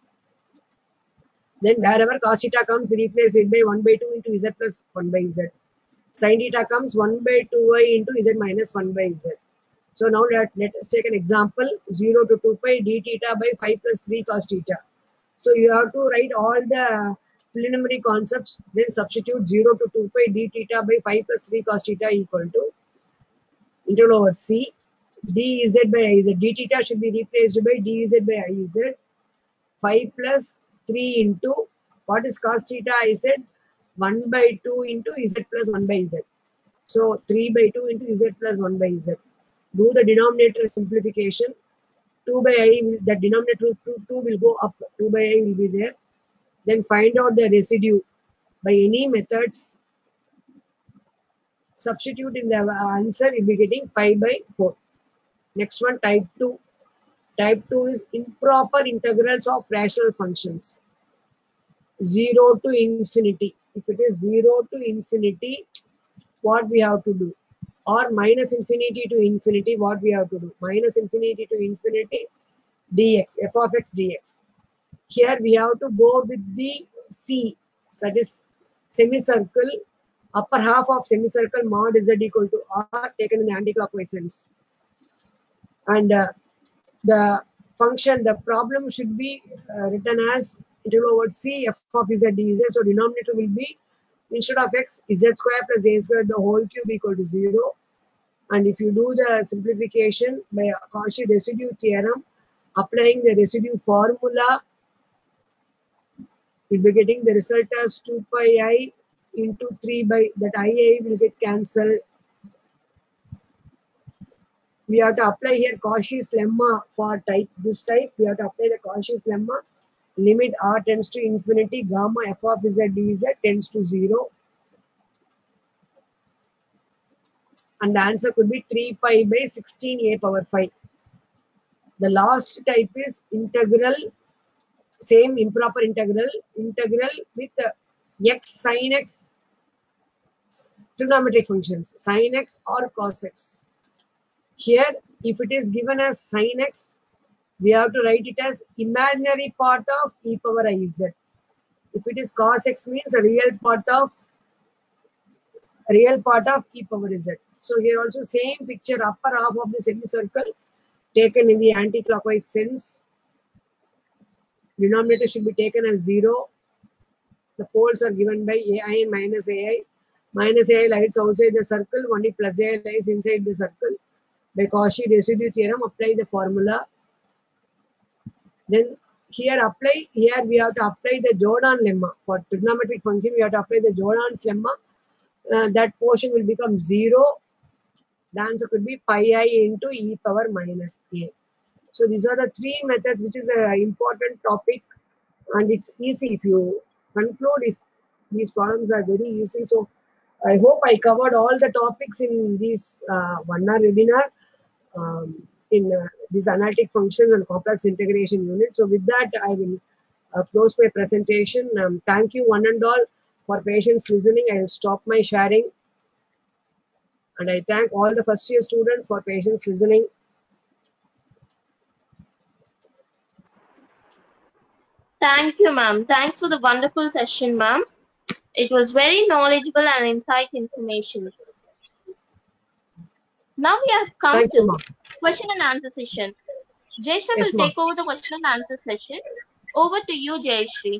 Then wherever cos theta comes, replace it by 1 by 2 into z plus 1 by z. Sin theta comes 1 by 2y into z minus 1 by z. So now let us take an example, 0 to 2 pi d theta by 5 plus 3 cos theta. So you have to write all the preliminary concepts, then substitute 0 to 2 pi d theta by 5 plus 3 cos theta equal to integral over c dz by iz. D theta should be replaced by dz by iz. 5 plus 3 into what is cos theta? I said 1 by 2 into z plus 1 by z. So 3 by 2 into z plus 1 by z. Do the denominator simplification. 2 by I, the denominator 2 will go up, 2 by I will be there. Then find out the residue by any methods. Substitute in the answer, you'll be getting pi by 4. Next one, type 2. Type 2 is improper integrals of rational functions. 0 to infinity. If it is 0 to infinity, what we have to do? Or minus infinity to infinity, what we have to do? Minus infinity to infinity dx, f of x dx. Here we have to go with the C, that is semicircle, upper half of semicircle mod z equal to r taken in the anti-clockwise sense. And the function, the problem should be written as integral over c f of z dz. So denominator will be instead of x, z square plus a square the whole cube equal to 0. And if you do the simplification by Cauchy residue theorem, applying the residue formula, you'll be getting the result as 2 pi I into 3 by that I will get cancelled. We have to apply here Cauchy's lemma for this type. We have to apply the Cauchy's lemma. Limit r tends to infinity, gamma f of z dz tends to 0. And the answer could be 3 pi by 16a power 5. The last type is integral, same improper integral with x sin x trigonometric functions, sin x or cos x. Here, if it is given as sin x, we have to write it as imaginary part of e power iz. If it is cos x, means a real part of e power z. So here also same picture, upper half of the semicircle taken in the anti-clockwise sense. Denominator should be taken as 0. The poles are given by ai and minus ai. Minus ai lies outside the circle, only plus ai lies inside the circle. By Cauchy residue theorem, apply the formula. Then here we have to apply the Jordan lemma. For trigonometric function, we have to apply the Jordan's lemma. That portion will become 0. The answer could be pi I into e power minus a. So these are the three methods, which is an important topic, and it's easy if you conclude. If these problems are very easy, so I hope I covered all the topics in this 1 hour webinar in this analytic functions and complex integration unit. So with that, I will close my presentation. Thank you one and all for patience listening. I will stop my sharing, and I thank all the first year students for patience listening. Thank you, ma'am. Thanks for the wonderful session, ma'am. It was very knowledgeable and insight information. Now we have come Thank you, to ma'am. question and answer session. Jayshree Yes, will ma'am. take over the question and answer session. Over to you, Jayshree.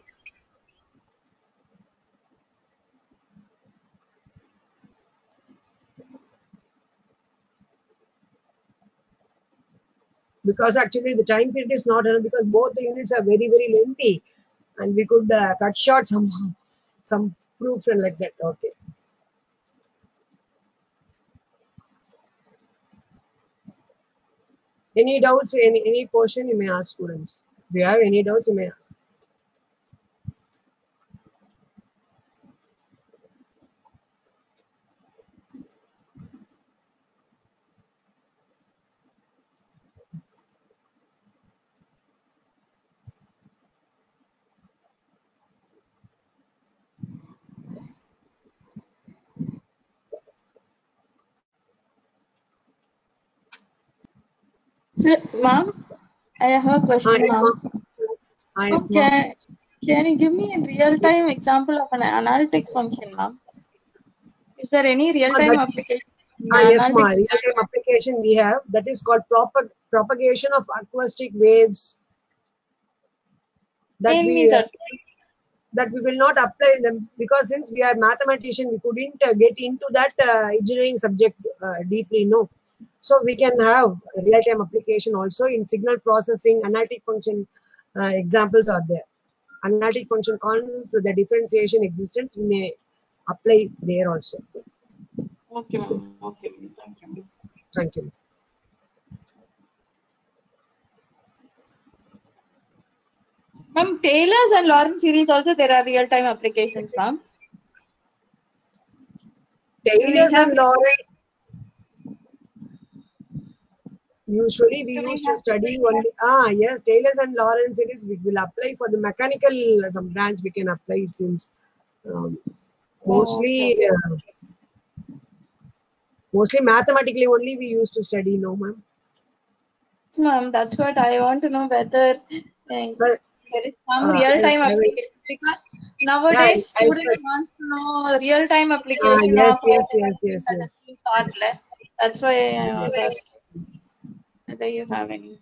Because actually the time period is not enough, because both the units are very, very lengthy, and we could cut short some proofs and like that. Okay. Any doubts, any question you may ask, students. If you have any doubts, you may ask. Ma'am, I have a question, Yes, ma'am. ma'am. Yes, ma'am. Can you give me a real-time example of an analytic function, ma'am? Is there any real-time application in Yes, analytic? ma'am. Real-time application we have, that is called propagation of acoustic waves, that Name me we that. that we will not apply them, because since we are mathematician, we couldn't get into that engineering subject deeply, no. So we can have real-time application also in signal processing. Analytic function examples are there. Analytic function constants, the differentiation existence, we may apply there also. Okay, ma'am. Okay, ma'am. Thank you, ma'am. Thank you. Ma'am, Taylor's and Lorentz series also there are real-time applications, ma'am. Do we Taylor's have? and Lorentz, usually we Do we used to have? study only. Yes, Taylor's and Lorentz series we will apply for the mechanical some branch, we can apply, it seems. Um, Oh, okay. mostly mostly mathematically only we used to study, no ma'am. Ma'am, that's what I want to know, whether But there is some real-time I will, application, because yeah, nowadays I'll students search. wants to know real-time application Yes, of all yes, the yes, things yes, that is yes, being taught yes, less. That's why I want to yes. ask you whether you have any.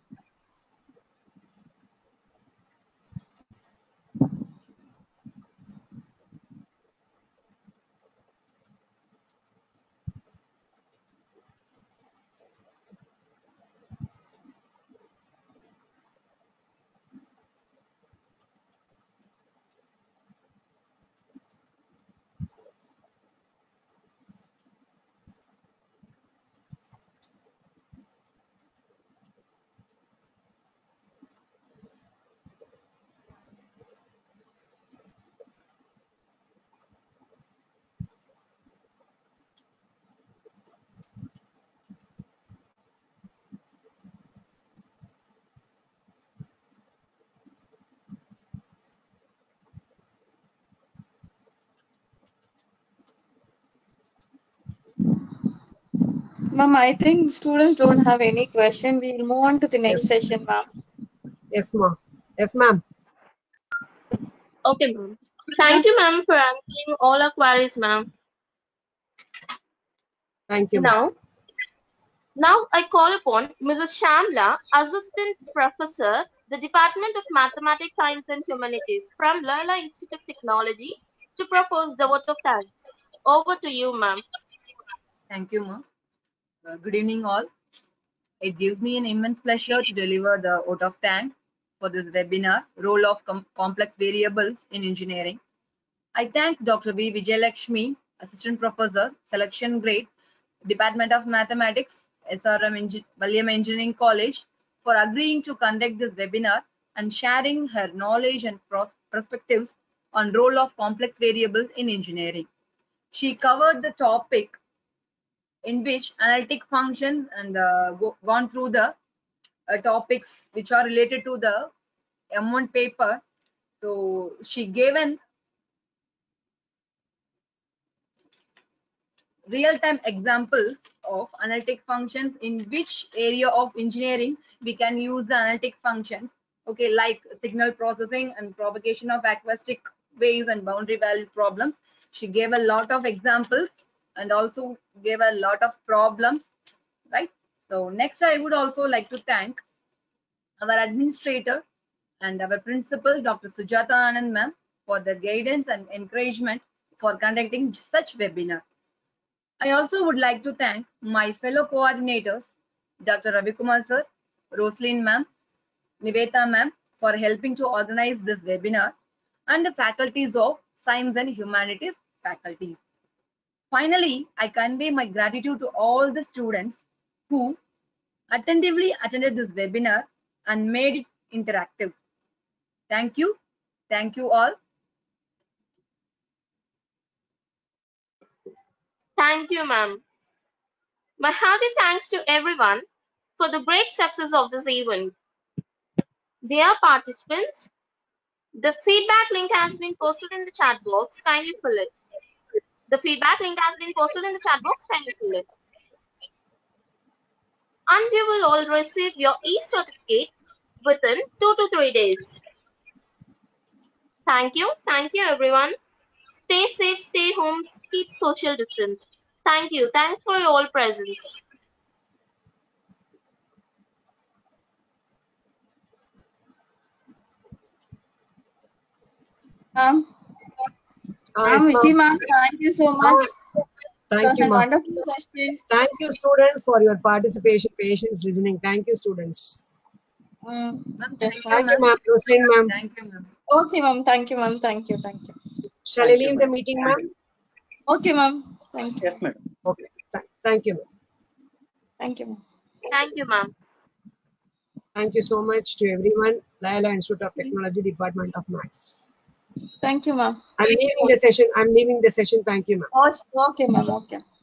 Ma'am, I think students don't have any question. We will move on to the next Yes, session, ma'am. yes, ma'am. Yes, ma'am. Okay, ma'am. Thank you, ma'am, for answering all our queries, ma'am. Thank you, ma'am. Now I call upon Mrs. Shamla, Assistant Professor, the Department of Mathematics, Science and Humanities from Loyola Institute of Technology, to propose the vote of thanks. Over to you, ma'am. Thank you, ma'am. Good evening, all. It gives me an immense pleasure to deliver the vote of thanks for this webinar, Role of Complex Variables in Engineering. I thank Dr. V. Vijayalakshmi, Assistant Professor, Selection Grade, Department of Mathematics, SRM William Engineering College, for agreeing to conduct this webinar and sharing her knowledge and perspectives on role of complex variables in engineering. She covered the topic in which analytic functions and gone through the topics which are related to the M1 paper. So she gave an real-time examples of analytic functions, in which area of engineering we can use the analytic functions, okay, like signal processing and propagation of acoustic waves and boundary value problems. She gave a lot of examples and also gave a lot of problems, right? So next I would also like to thank our administrator and our principal, Dr. Sujata Anand ma'am, for their guidance and encouragement for conducting such webinar. I also would like to thank my fellow coordinators, Dr. Ravikumar sir, Roslyn ma'am, Niveta ma'am, for helping to organize this webinar, and the faculties of Science and Humanities faculties. Finally, I convey my gratitude to all the students who attentively attended this webinar and made it interactive. Thank you. Thank you all. Thank you, ma'am. My hearty thanks to everyone for the great success of this event. Dear participants, the feedback link has been posted in the chat box. Kindly fill it. The feedback link has been posted in the chat box. Kindly fill it. And you will all receive your e-certificates within 2 to 3 days. Thank you everyone. Stay safe, stay home, keep social distance. Thank you. Thanks for your all presence. Ma'am, Yes, Vichi ma'am. ma'am, thank you so much. It Thank was you, a ma'am. wonderful session. Thank you, students, for your participation, patience, listening. Thank you, students. Ma'am, Yes, thank ma'am. Thank you, you, ma'am. Roslyn, ma'am. Thank you, ma'am. Okay, ma'am. Thank you, ma'am. Thank you. Thank you. Shall I Thank you, leave the madam. meeting, ma'am? Okay, ma'am. Thank you. Yes, madam. Okay. Thank you, ma'am. Thank you, ma'am. Thank you, ma'am. Thank you so much to everyone. Layla Institute of Technology, Department of Maths. Thank you, ma'am. I'm leaving the session. Thank you, ma'am. Okay, ma'am. Okay.